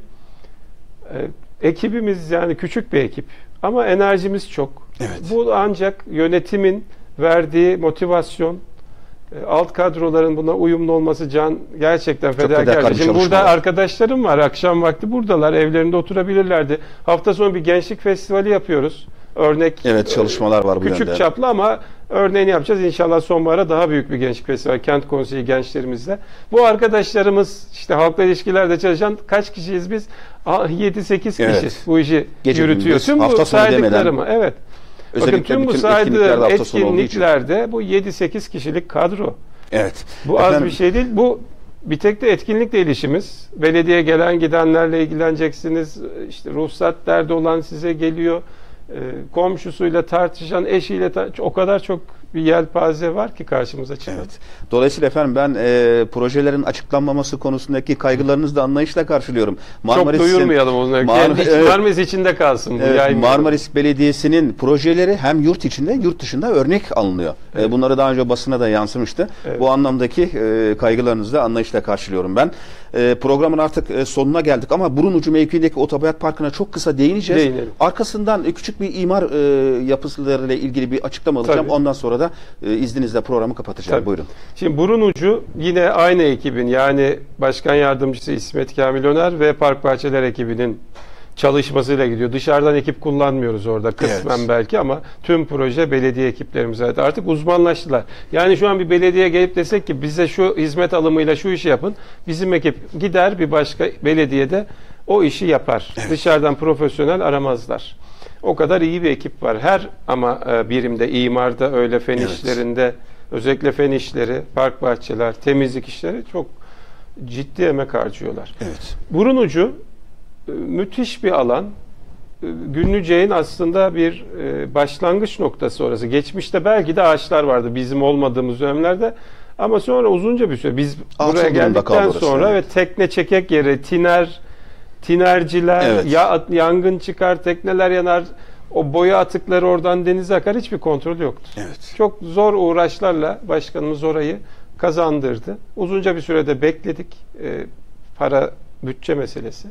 e, ekibimiz yani küçük bir ekip ama enerjimiz çok. Evet. Bu ancak yönetimin verdiği motivasyon, e, alt kadroların buna uyumlu olması can gerçekten fedakarca fedakar. Şimdi burada çalışmalar. arkadaşlarım var. Akşam vakti buradalar. Evlerinde oturabilirlerdi. Hafta sonu bir gençlik festivali yapıyoruz. Örnek Evet, çalışmalar var bu küçük yönde. çaplı ama örneğini yapacağız. İnşallah sonbahara daha büyük bir gençlik festivali. Kent Konseyi gençlerimizle. Bu arkadaşlarımız işte halkla ilişkilerde çalışan kaç kişiyiz biz? yedi sekiz Evet. kişi bu işi Gece yürütüyor. gündüz, Tüm bu hafta sonu saydıklarımı. Evet. Özellikle Bakın tüm bu bütün saydığım etkinliklerde hafta sonu olduğu için. etkinliklerde bu yedi sekiz kişilik kadro. Evet. Bu az Efendim, bir şey değil. Bu bir tek de etkinlikle ilişimiz. Belediye gelen gidenlerle ilgileneceksiniz. İşte ruhsat derdi olan size geliyor. Ee, komşusuyla tartışan, eşiyle tar- o kadar çok bir yelpaze var ki karşımıza çıkan. Evet. Dolayısıyla efendim ben e, projelerin açıklanmaması konusundaki kaygılarınızı da anlayışla karşılıyorum. Çok duyurmayalım onu. Mar- Kendi iç- evet. Marmaris içinde kalsın bu. Evet, yaymayalım. Marmaris Belediyesi'nin projeleri hem yurt içinde yurt dışında örnek alınıyor. Evet. E, bunları daha önce basına da yansımıştı. Evet. Bu anlamdaki e, kaygılarınızı da anlayışla karşılıyorum ben. E, programın artık e, sonuna geldik ama Burnucu mevkiindeki Otobayat Parkı'na çok kısa değineceğiz. Değinelim. Arkasından e, küçük bir imar e, yapısıyla ilgili bir açıklama alacağım. Tabii. Ondan sonra da e, izninizle programı kapatacağım. Tabii. Buyurun. Şimdi burun ucu yine aynı ekibin yani Başkan Yardımcısı İsmet Kamil Öner ve Park Bahçeler ekibinin çalışmasıyla gidiyor. Dışarıdan ekip kullanmıyoruz orada kısmen Evet. belki ama tüm proje belediye ekiplerimize ait. Artık uzmanlaştılar. Yani şu an bir belediye gelip desek ki bize şu hizmet alımıyla şu işi yapın. Bizim ekip gider bir başka belediyede o işi yapar. Evet. Dışarıdan profesyonel aramazlar. O kadar iyi bir ekip var. Her ama e, birimde, imarda öyle, fen Evet. işlerinde, özellikle fen işleri, park bahçeler, temizlik işleri çok ciddi emek harcıyorlar. Evet. Burun ucu e, müthiş bir alan. E, Günlüceğin aslında bir e, başlangıç noktası orası. Geçmişte belki de ağaçlar vardı bizim olmadığımız dönemlerde. Ama sonra uzunca bir süre biz Atıl buraya durumda kaldı geldikten orası, sonra evet. ve tekne çekek yeri, tiner, tinerciler, Evet. ya, yangın çıkar, tekneler yanar, o boya atıkları oradan denize akar, hiçbir kontrol yoktu. Evet. Çok zor uğraşlarla başkanımız orayı kazandırdı. Uzunca bir sürede bekledik. E, para, bütçe meselesi.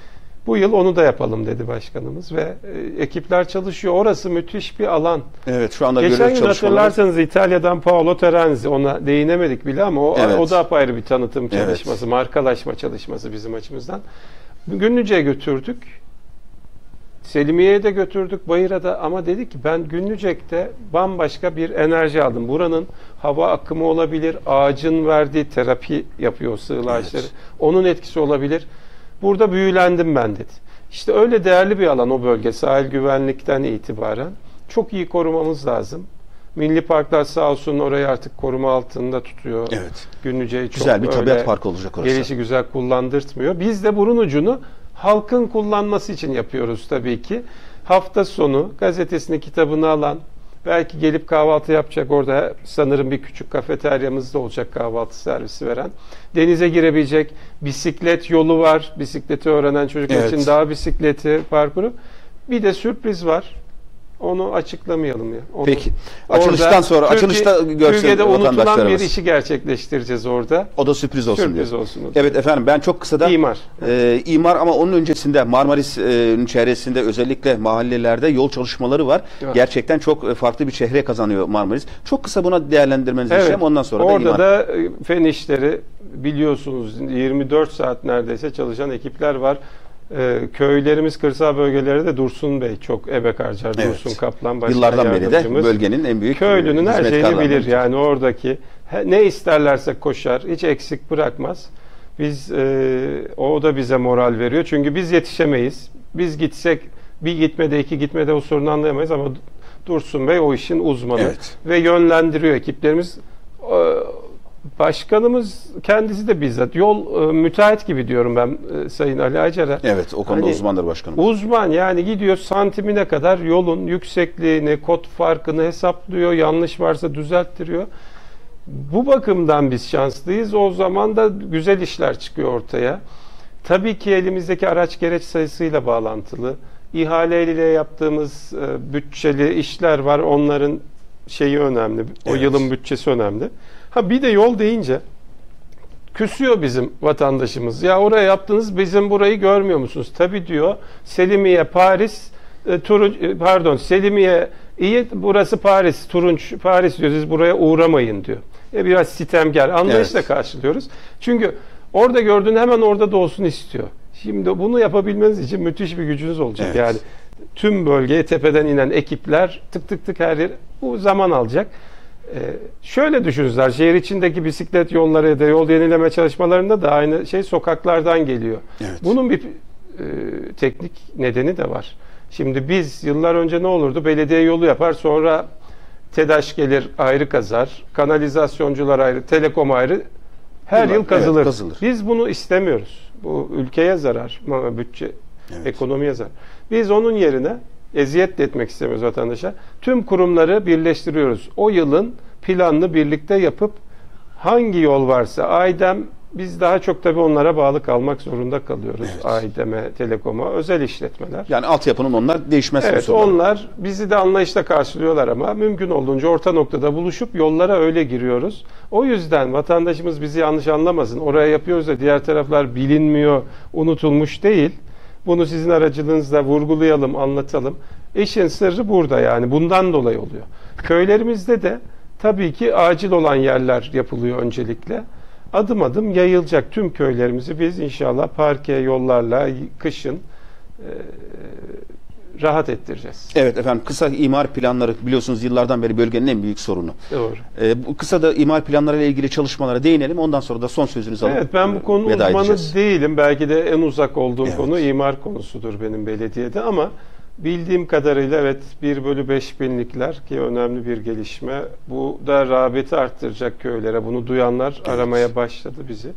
Bu yıl onu da yapalım dedi başkanımız ve e, ekipler çalışıyor. Orası müthiş bir alan. Evet, şu anda Geçen görüyoruz gün çalışmaları. hatırlarsanız İtalya'dan Paolo Terenzi, ona değinemedik bile ama o, Evet. o da apayrı bir tanıtım Evet. çalışması, markalaşma çalışması bizim açımızdan. Günlüce'ye götürdük. Selimiye'ye de götürdük, Bayır'a da, ama dedik ki ben Günlücek'te bambaşka bir enerji aldım. Buranın hava akımı olabilir, ağacın verdiği terapi yapıyor sığıl ağaçları. Evet. Onun etkisi olabilir. Burada büyülendim ben dedi. İşte öyle değerli bir alan o bölge, sahil güvenlikten itibaren. Çok iyi korumamız lazım. Milli Parklar sağ olsun orayı artık koruma altında tutuyor. Evet. Günlüce'yi çok Güzel bir öyle tabiat parkı olacak orası. gelişi güzel kullandırtmıyor. Biz de burun ucunu halkın kullanması için yapıyoruz tabii ki. Hafta sonu gazetesini, kitabını alan, belki gelip kahvaltı yapacak, orada sanırım bir küçük kafeteryamız da olacak kahvaltı servisi veren. Denize girebilecek, bisiklet yolu var. Bisikleti öğrenen çocuklar Evet. için dağ bisikleti parkuru. Bir de sürpriz var. Onu açıklamayalım ya. Onu Peki. orada Açılıştan sonra, Türkiye- açılışta görsün Türkiye'de unutulan bir vatandaşlarımız. işi gerçekleştireceğiz orada. O da sürpriz olsun Sürpriz diyor. olsun. Evet efendim, ben çok kısa da İmar. e, imar ama onun öncesinde Marmaris'in çevresinde özellikle mahallelerde yol çalışmaları var. Evet. Gerçekten çok e, farklı bir çehre kazanıyor Marmaris. Çok kısa buna değerlendirmenizi Evet. isteyeyim. Ondan sonra Orada da imar. da e, fen işleri biliyorsunuz yirmi dört saat neredeyse çalışan ekipler var. E, köylerimiz, kırsal bölgelerde de Dursun Bey çok emek harcar. Evet. Dursun Kaplan başkan Yıllardan beri de yardımcımız. bölgenin en büyük Köylünün her şeyini hizmetkarlarından bilir. biri. Yani oradaki he- ne isterlerse koşar. Hiç eksik bırakmaz. Biz e, o da bize moral veriyor. Çünkü biz yetişemeyiz. Biz gitsek bir gitmede iki gitmede o sorunu anlayamayız ama Dursun Bey o işin uzmanı Evet. ve yönlendiriyor ekiplerimiz. E, Başkanımız kendisi de bizzat yol e, müteahhit gibi diyorum ben e, Sayın Ali Acar'a. Evet, o konuda Hani uzmandır başkanım. Uzman, yani gidiyor santimine kadar yolun yüksekliğini, kot farkını hesaplıyor, yanlış varsa düzelttiriyor. Bu bakımdan biz şanslıyız. O zaman da güzel işler çıkıyor ortaya. Tabii ki elimizdeki araç gereç sayısıyla bağlantılı. İhaleyle yaptığımız e, bütçeli işler var. Onların şeyi önemli. O Evet. yılın bütçesi önemli. Ha bir de yol deyince küsüyor bizim vatandaşımız. Ya oraya yaptınız, bizim burayı görmüyor musunuz? Tabii diyor. Selimiye, Paris, e, Turunç, e, pardon Selimiye iyi, burası Paris, Turunç, Paris diyor. Siz buraya uğramayın diyor. E, biraz sitemkar anlayışla evet. karşılıyoruz. Çünkü orada gördüğünü hemen orada da olsun istiyor. Şimdi bunu yapabilmeniz için müthiş bir gücünüz olacak. Evet. Yani tüm bölgeye tepeden inen ekipler tık tık tık her yer, bu zaman alacak. Ee, şöyle düşünsünler, şehir içindeki bisiklet yolları ya da yol yenileme çalışmalarında da aynı şey sokaklardan geliyor. Evet. Bunun bir e, teknik nedeni de var. Şimdi biz yıllar önce ne olurdu? Belediye yolu yapar, sonra TEDAŞ gelir ayrı kazar, kanalizasyoncular ayrı, telekom ayrı, her Yıllar, yıl kazılır. Evet, kazılır. Biz bunu istemiyoruz. Bu ülkeye zarar, bütçe, evet. ekonomiye zarar. Biz onun yerine eziyet de etmek istemiyoruz vatandaşa. Tüm kurumları birleştiriyoruz. O yılın planını birlikte yapıp hangi yol varsa Aydem, biz daha çok tabii onlara bağlı kalmak zorunda kalıyoruz. Evet. Aydem'e, Telekom'a, özel işletmeler. Yani altyapının onlar değişmez. Evet, onlar bizi de anlayışla karşılıyorlar ama mümkün olduğunca orta noktada buluşup yollara öyle giriyoruz. O yüzden vatandaşımız bizi yanlış anlamasın. Oraya yapıyoruz da diğer taraflar bilinmiyor, unutulmuş değil. Bunu sizin aracılığınızla vurgulayalım, anlatalım. İşin sırrı burada yani. Bundan dolayı oluyor. Köylerimizde de tabii ki acil olan yerler yapılıyor öncelikle. Adım adım yayılacak tüm köylerimizi biz inşallah parke yollarla kışın e, rahat ettireceğiz. Evet efendim, kısa imar planları biliyorsunuz yıllardan beri bölgenin en büyük sorunu. Doğru. E, bu kısa da imar planları ile ilgili çalışmalara değinelim. Ondan sonra da son sözünüzü alıp Evet, ben bu konu uzmanı değilim. Belki de en uzak olduğum evet. konu imar konusudur benim belediyede ama bildiğim kadarıyla evet bir bölü beş binlikler ki önemli bir gelişme. Bu da rağbeti arttıracak köylere. Bunu duyanlar evet. aramaya başladı bizi.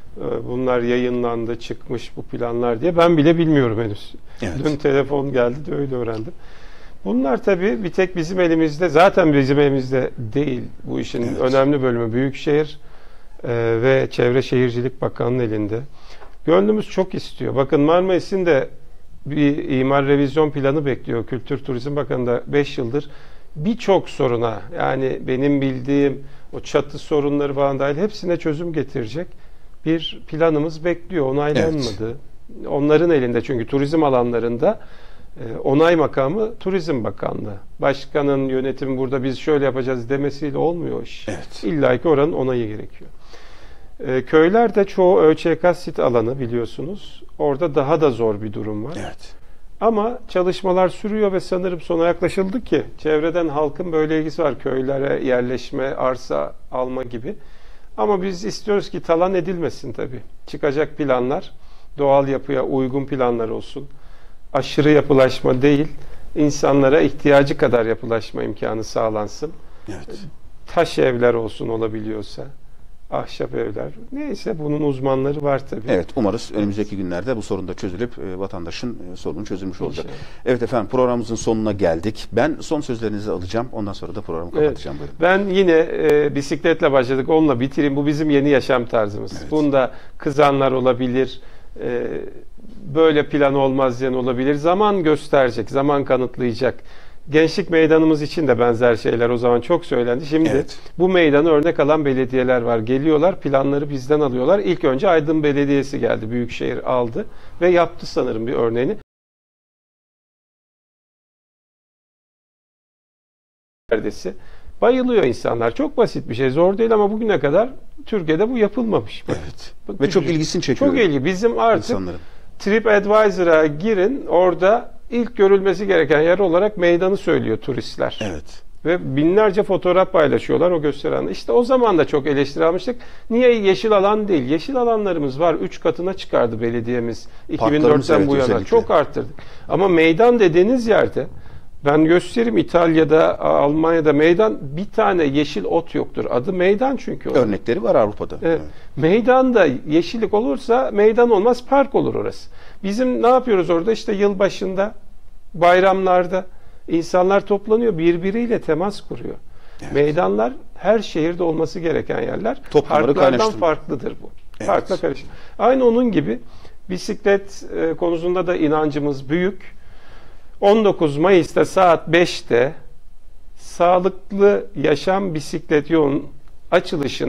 Bunlar yayınlandı, çıkmış bu planlar diye. Ben bile bilmiyorum henüz. Evet. Dün telefon geldi de öyle öğrendim. Bunlar tabii bir tek bizim elimizde, zaten bizim elimizde değil. Bu işin evet. önemli bölümü Büyükşehir e, ve Çevre Şehircilik Bakanı'nın elinde. Gönlümüz çok istiyor. Bakın Marmaris'in de bir imar revizyon planı bekliyor. Kültür Turizm Bakanı da beş yıldır birçok soruna, yani benim bildiğim o çatı sorunları falan dahil hepsine çözüm getirecek bir planımız bekliyor. Onaylanmadı. Evet. Onların elinde çünkü turizm alanlarında e, onay makamı Turizm Bakanlığı. Başkanın yönetimi burada biz şöyle yapacağız demesiyle olmuyor iş. Evet. İlla ki oranın onayı gerekiyor. E, köylerde çoğu ÖÇK sit alanı biliyorsunuz. Orada daha da zor bir durum var. Evet. Ama çalışmalar sürüyor ve sanırım sona yaklaşıldı ki çevreden halkın böyle ilgisi var. Köylere yerleşme, arsa alma gibi. Ama biz istiyoruz ki talan edilmesin tabii. Çıkacak planlar doğal yapıya uygun planlar olsun. Aşırı yapılaşma değil, insanlara ihtiyacı kadar yapılaşma imkanı sağlansın. Evet. Taş evler olsun olabiliyorsa. Ahşap evler. Neyse bunun uzmanları var tabii. Evet, umarız önümüzdeki günlerde bu sorun da çözülüp e, vatandaşın e, sorunu çözülmüş olacak. İnşallah. Evet efendim, programımızın sonuna geldik. Ben son sözlerinizi alacağım. Ondan sonra da programı kapatacağım. Evet, ben yine e, bisikletle başladık. Onunla bitireyim. Bu bizim yeni yaşam tarzımız. Evet. Bunda kızanlar olabilir. E, böyle plan olmaz diyen olabilir. Zaman gösterecek. Zaman kanıtlayacak. Gençlik meydanımız için de benzer şeyler o zaman çok söylendi. Şimdi evet. bu meydanı örnek alan belediyeler var. Geliyorlar, planları bizden alıyorlar. İlk önce Aydın Belediyesi geldi. Büyükşehir aldı ve yaptı sanırım bir örneğini. Neredeyse. Bayılıyor insanlar. Çok basit bir şey. Zor değil ama bugüne kadar Türkiye'de bu yapılmamış. Evet. Bak, ve çok ilgisini çekiyor. Çok ilgi. Bizim artık insanların. TripAdvisor'a girin, orada İlk görülmesi gereken yer olarak meydanı söylüyor turistler. Evet. Ve binlerce fotoğraf paylaşıyorlar o gösteren. İşte o zaman da çok eleştiri almıştık. Niye yeşil alan değil? Yeşil alanlarımız var. Üç katına çıkardı belediyemiz. iki bin dörtten evet, bu yana. Özellikle. Çok arttırdık. Ama meydan dediğiniz yerde, ben göstereyim, İtalya'da, Almanya'da meydan, bir tane yeşil ot yoktur. Adı meydan çünkü. Orada. Örnekleri var Avrupa'da. Evet. Evet. Meydanda yeşillik olursa meydan olmaz, park olur orası. Bizim ne yapıyoruz orada? İşte yılbaşında, bayramlarda insanlar toplanıyor, birbiriyle temas kuruyor. Evet. Meydanlar her şehirde olması gereken yerler. Toplumları Parklardan farklıdır bu. Evet. Parkla karışır. Aynı onun gibi bisiklet konusunda da inancımız büyük. on dokuz Mayıs'ta saat beşte Sağlıklı Yaşam Bisiklet Yolu'nun açılışına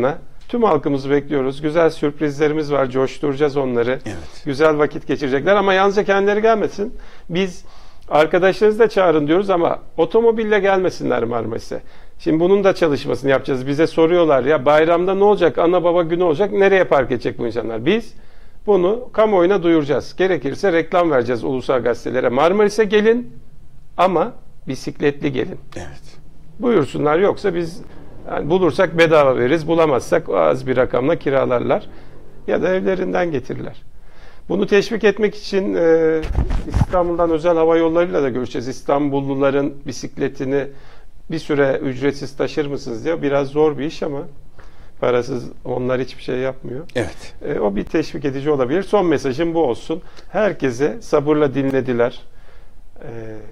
Tüm halkımızı bekliyoruz. Güzel sürprizlerimiz var. Coşturacağız onları. Evet. Güzel vakit geçirecekler ama yalnızca kendileri gelmesin. Biz arkadaşlarınızı da çağırın diyoruz ama otomobille gelmesinler Marmaris'e. Şimdi bunun da çalışmasını yapacağız. Bize soruyorlar ya bayramda ne olacak? Ana baba günü olacak. Nereye park edecek bu insanlar? Biz bunu kamuoyuna duyuracağız. Gerekirse reklam vereceğiz ulusal gazetelere. Marmaris'e gelin ama bisikletli gelin. Evet. Buyursunlar, yoksa biz yani bulursak bedava veririz, bulamazsak az bir rakamla kiralarlar ya da evlerinden getirirler. Bunu teşvik etmek için e, İstanbul'dan özel hava yollarıyla da görüşeceğiz. İstanbulluların bisikletini bir süre ücretsiz taşır mısınız diye. Biraz zor bir iş ama parasız onlar hiçbir şey yapmıyor. Evet. E, o bir teşvik edici olabilir. Son mesajım bu olsun. Herkese sabırla dinlediler. E,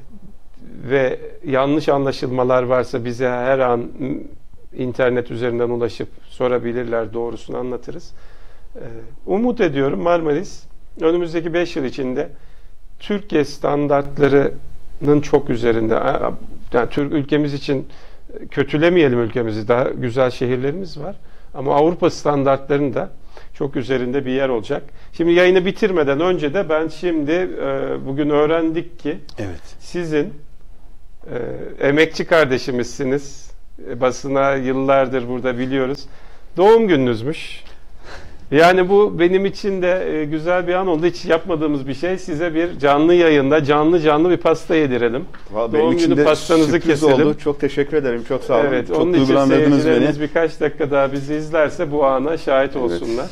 ve yanlış anlaşılmalar varsa bize her an internet üzerinden ulaşıp sorabilirler. Doğrusunu anlatırız. E, umut ediyorum Marmaris önümüzdeki beş yıl içinde Türkiye standartlarının çok üzerinde. Yani Türk ülkemiz için kötülemeyelim ülkemizi. Daha güzel şehirlerimiz var. Ama Avrupa standartlarının da çok üzerinde bir yer olacak. Şimdi yayını bitirmeden önce de ben şimdi e, bugün öğrendik ki Evet. sizin e, emekçi kardeşimizsiniz. E, basına yıllardır burada biliyoruz. Doğum gününüzmüş. Yani bu benim için de e, güzel bir an oldu. Hiç yapmadığımız bir şey. Size bir canlı yayında canlı canlı bir pasta yedirelim. Vallahi Doğum benim için günü de pastanızı sürpriz keselim. oldu. Çok teşekkür ederim. Çok sağ olun. Evet, Çok onun için duygulandırdınız seyircilerimiz beni. birkaç dakika daha bizi izlerse bu ana şahit olsunlar.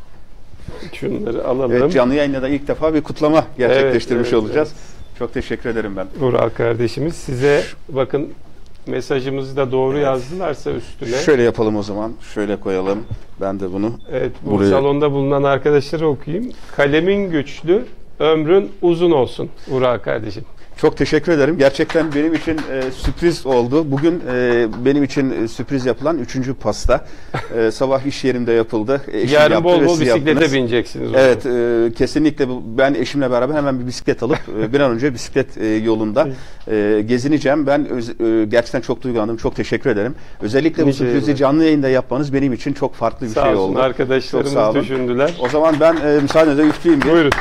Şunları alalım. Evet, canlı yayında da ilk defa bir kutlama gerçekleştirmiş Evet, evet, olacağız. Çok teşekkür ederim ben. Vural kardeşimiz size bakın mesajımızı da doğru yazdılarsa üstüne. Şöyle yapalım o zaman. Şöyle koyalım. Ben de bunu Evet, bu buraya... salonda bulunan arkadaşları okuyayım. Kalemin güçlü, ömrün uzun olsun Vural kardeşim. Çok teşekkür ederim. Gerçekten benim için e, sürpriz oldu. Bugün e, benim için e, sürpriz yapılan üçüncü pasta. E, sabah iş yerimde yapıldı. Eşim Yarın yaptı bol ve bol siz bisiklete yaptınız. bineceksiniz. Evet, e, kesinlikle bu- ben eşimle beraber hemen bir bisiklet alıp e, bir an önce bisiklet e, yolunda e, gezineceğim. Ben öz- e, gerçekten çok duygulandım. Çok teşekkür ederim. Özellikle bu Nice sürprizi yıllar. canlı yayında yapmanız benim için çok farklı bir Sağ şey olsun oldu. arkadaşlarımız Çok sağ olun. düşündüler. O zaman ben e, müsaadenizle üfleyeyim bir. Buyurun.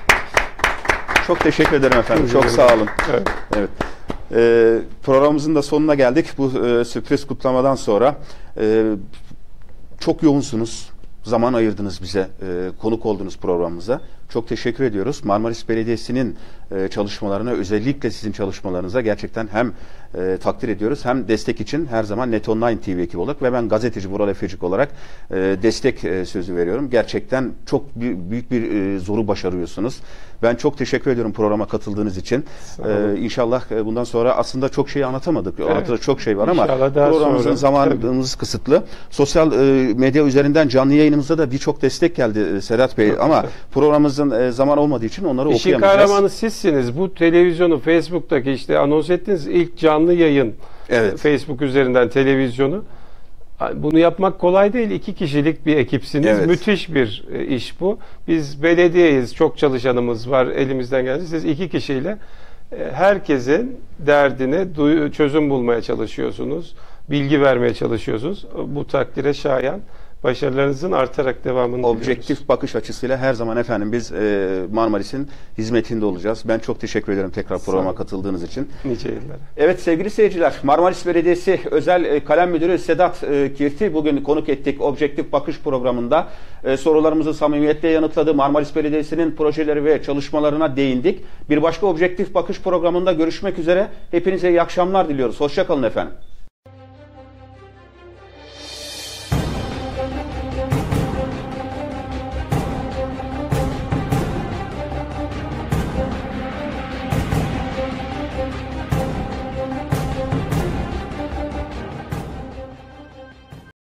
Çok teşekkür ederim efendim. Rica Çok ederim. sağ olun. Evet. Evet. Ee, programımızın da sonuna geldik. Bu e, sürpriz kutlamadan sonra e, çok yoğunsunuz. Zaman ayırdınız bize. E, konuk oldunuz programımıza. Çok teşekkür ediyoruz. Marmaris Belediyesi'nin e, çalışmalarına, özellikle sizin çalışmalarınıza gerçekten hem e, takdir ediyoruz hem destek için her zaman Net Online T V ekibi olarak ve ben gazeteci Vural Efecik olarak e, destek e, sözü veriyorum. Gerçekten çok büyük, büyük bir e, zoru başarıyorsunuz. Ben çok teşekkür ediyorum programa katıldığınız için. E, İnşallah e, bundan sonra aslında çok şey anlatamadık. Evet. Anlatacak çok şey var ama İnşallah daha programımızın sonra. zamanımız kısıtlı. Sosyal e, medya üzerinden canlı yayınımıza da birçok destek geldi e, Sedat Bey Çok ama güzel. programımızın e, zaman olmadığı için onları İşin okuyamayacağız. kahramanı sizsiniz. Bu televizyonu Facebook'taki işte anons ettiğiniz ilk canlı yayın Evet. Facebook üzerinden televizyonu. Bunu yapmak kolay değil. İki kişilik bir ekipsiniz. Evet. Müthiş bir e, iş bu. Biz belediyeyiz. Çok çalışanımız var. Elimizden geldi. Siz iki kişiyle e, herkesin derdine duy- çözüm bulmaya çalışıyorsunuz. Bilgi vermeye çalışıyorsunuz. Bu takdire şayan. Başarılarınızın artarak devamını diliyoruz. Objektif bakış açısıyla her zaman efendim biz e, Marmaris'in hizmetinde olacağız. Ben çok teşekkür ederim tekrar Sağ programa olun. katıldığınız için. Nice yıllara. Evet sevgili seyirciler, Marmaris Belediyesi Özel e, Kalem Müdürü Sedat e, Kirti bugün konuk ettik Objektif Bakış programında. E, sorularımızı samimiyetle yanıtladı. Marmaris Belediyesi'nin projeleri ve çalışmalarına değindik. Bir başka Objektif Bakış programında görüşmek üzere. Hepinize iyi akşamlar diliyoruz. Hoşça kalın efendim.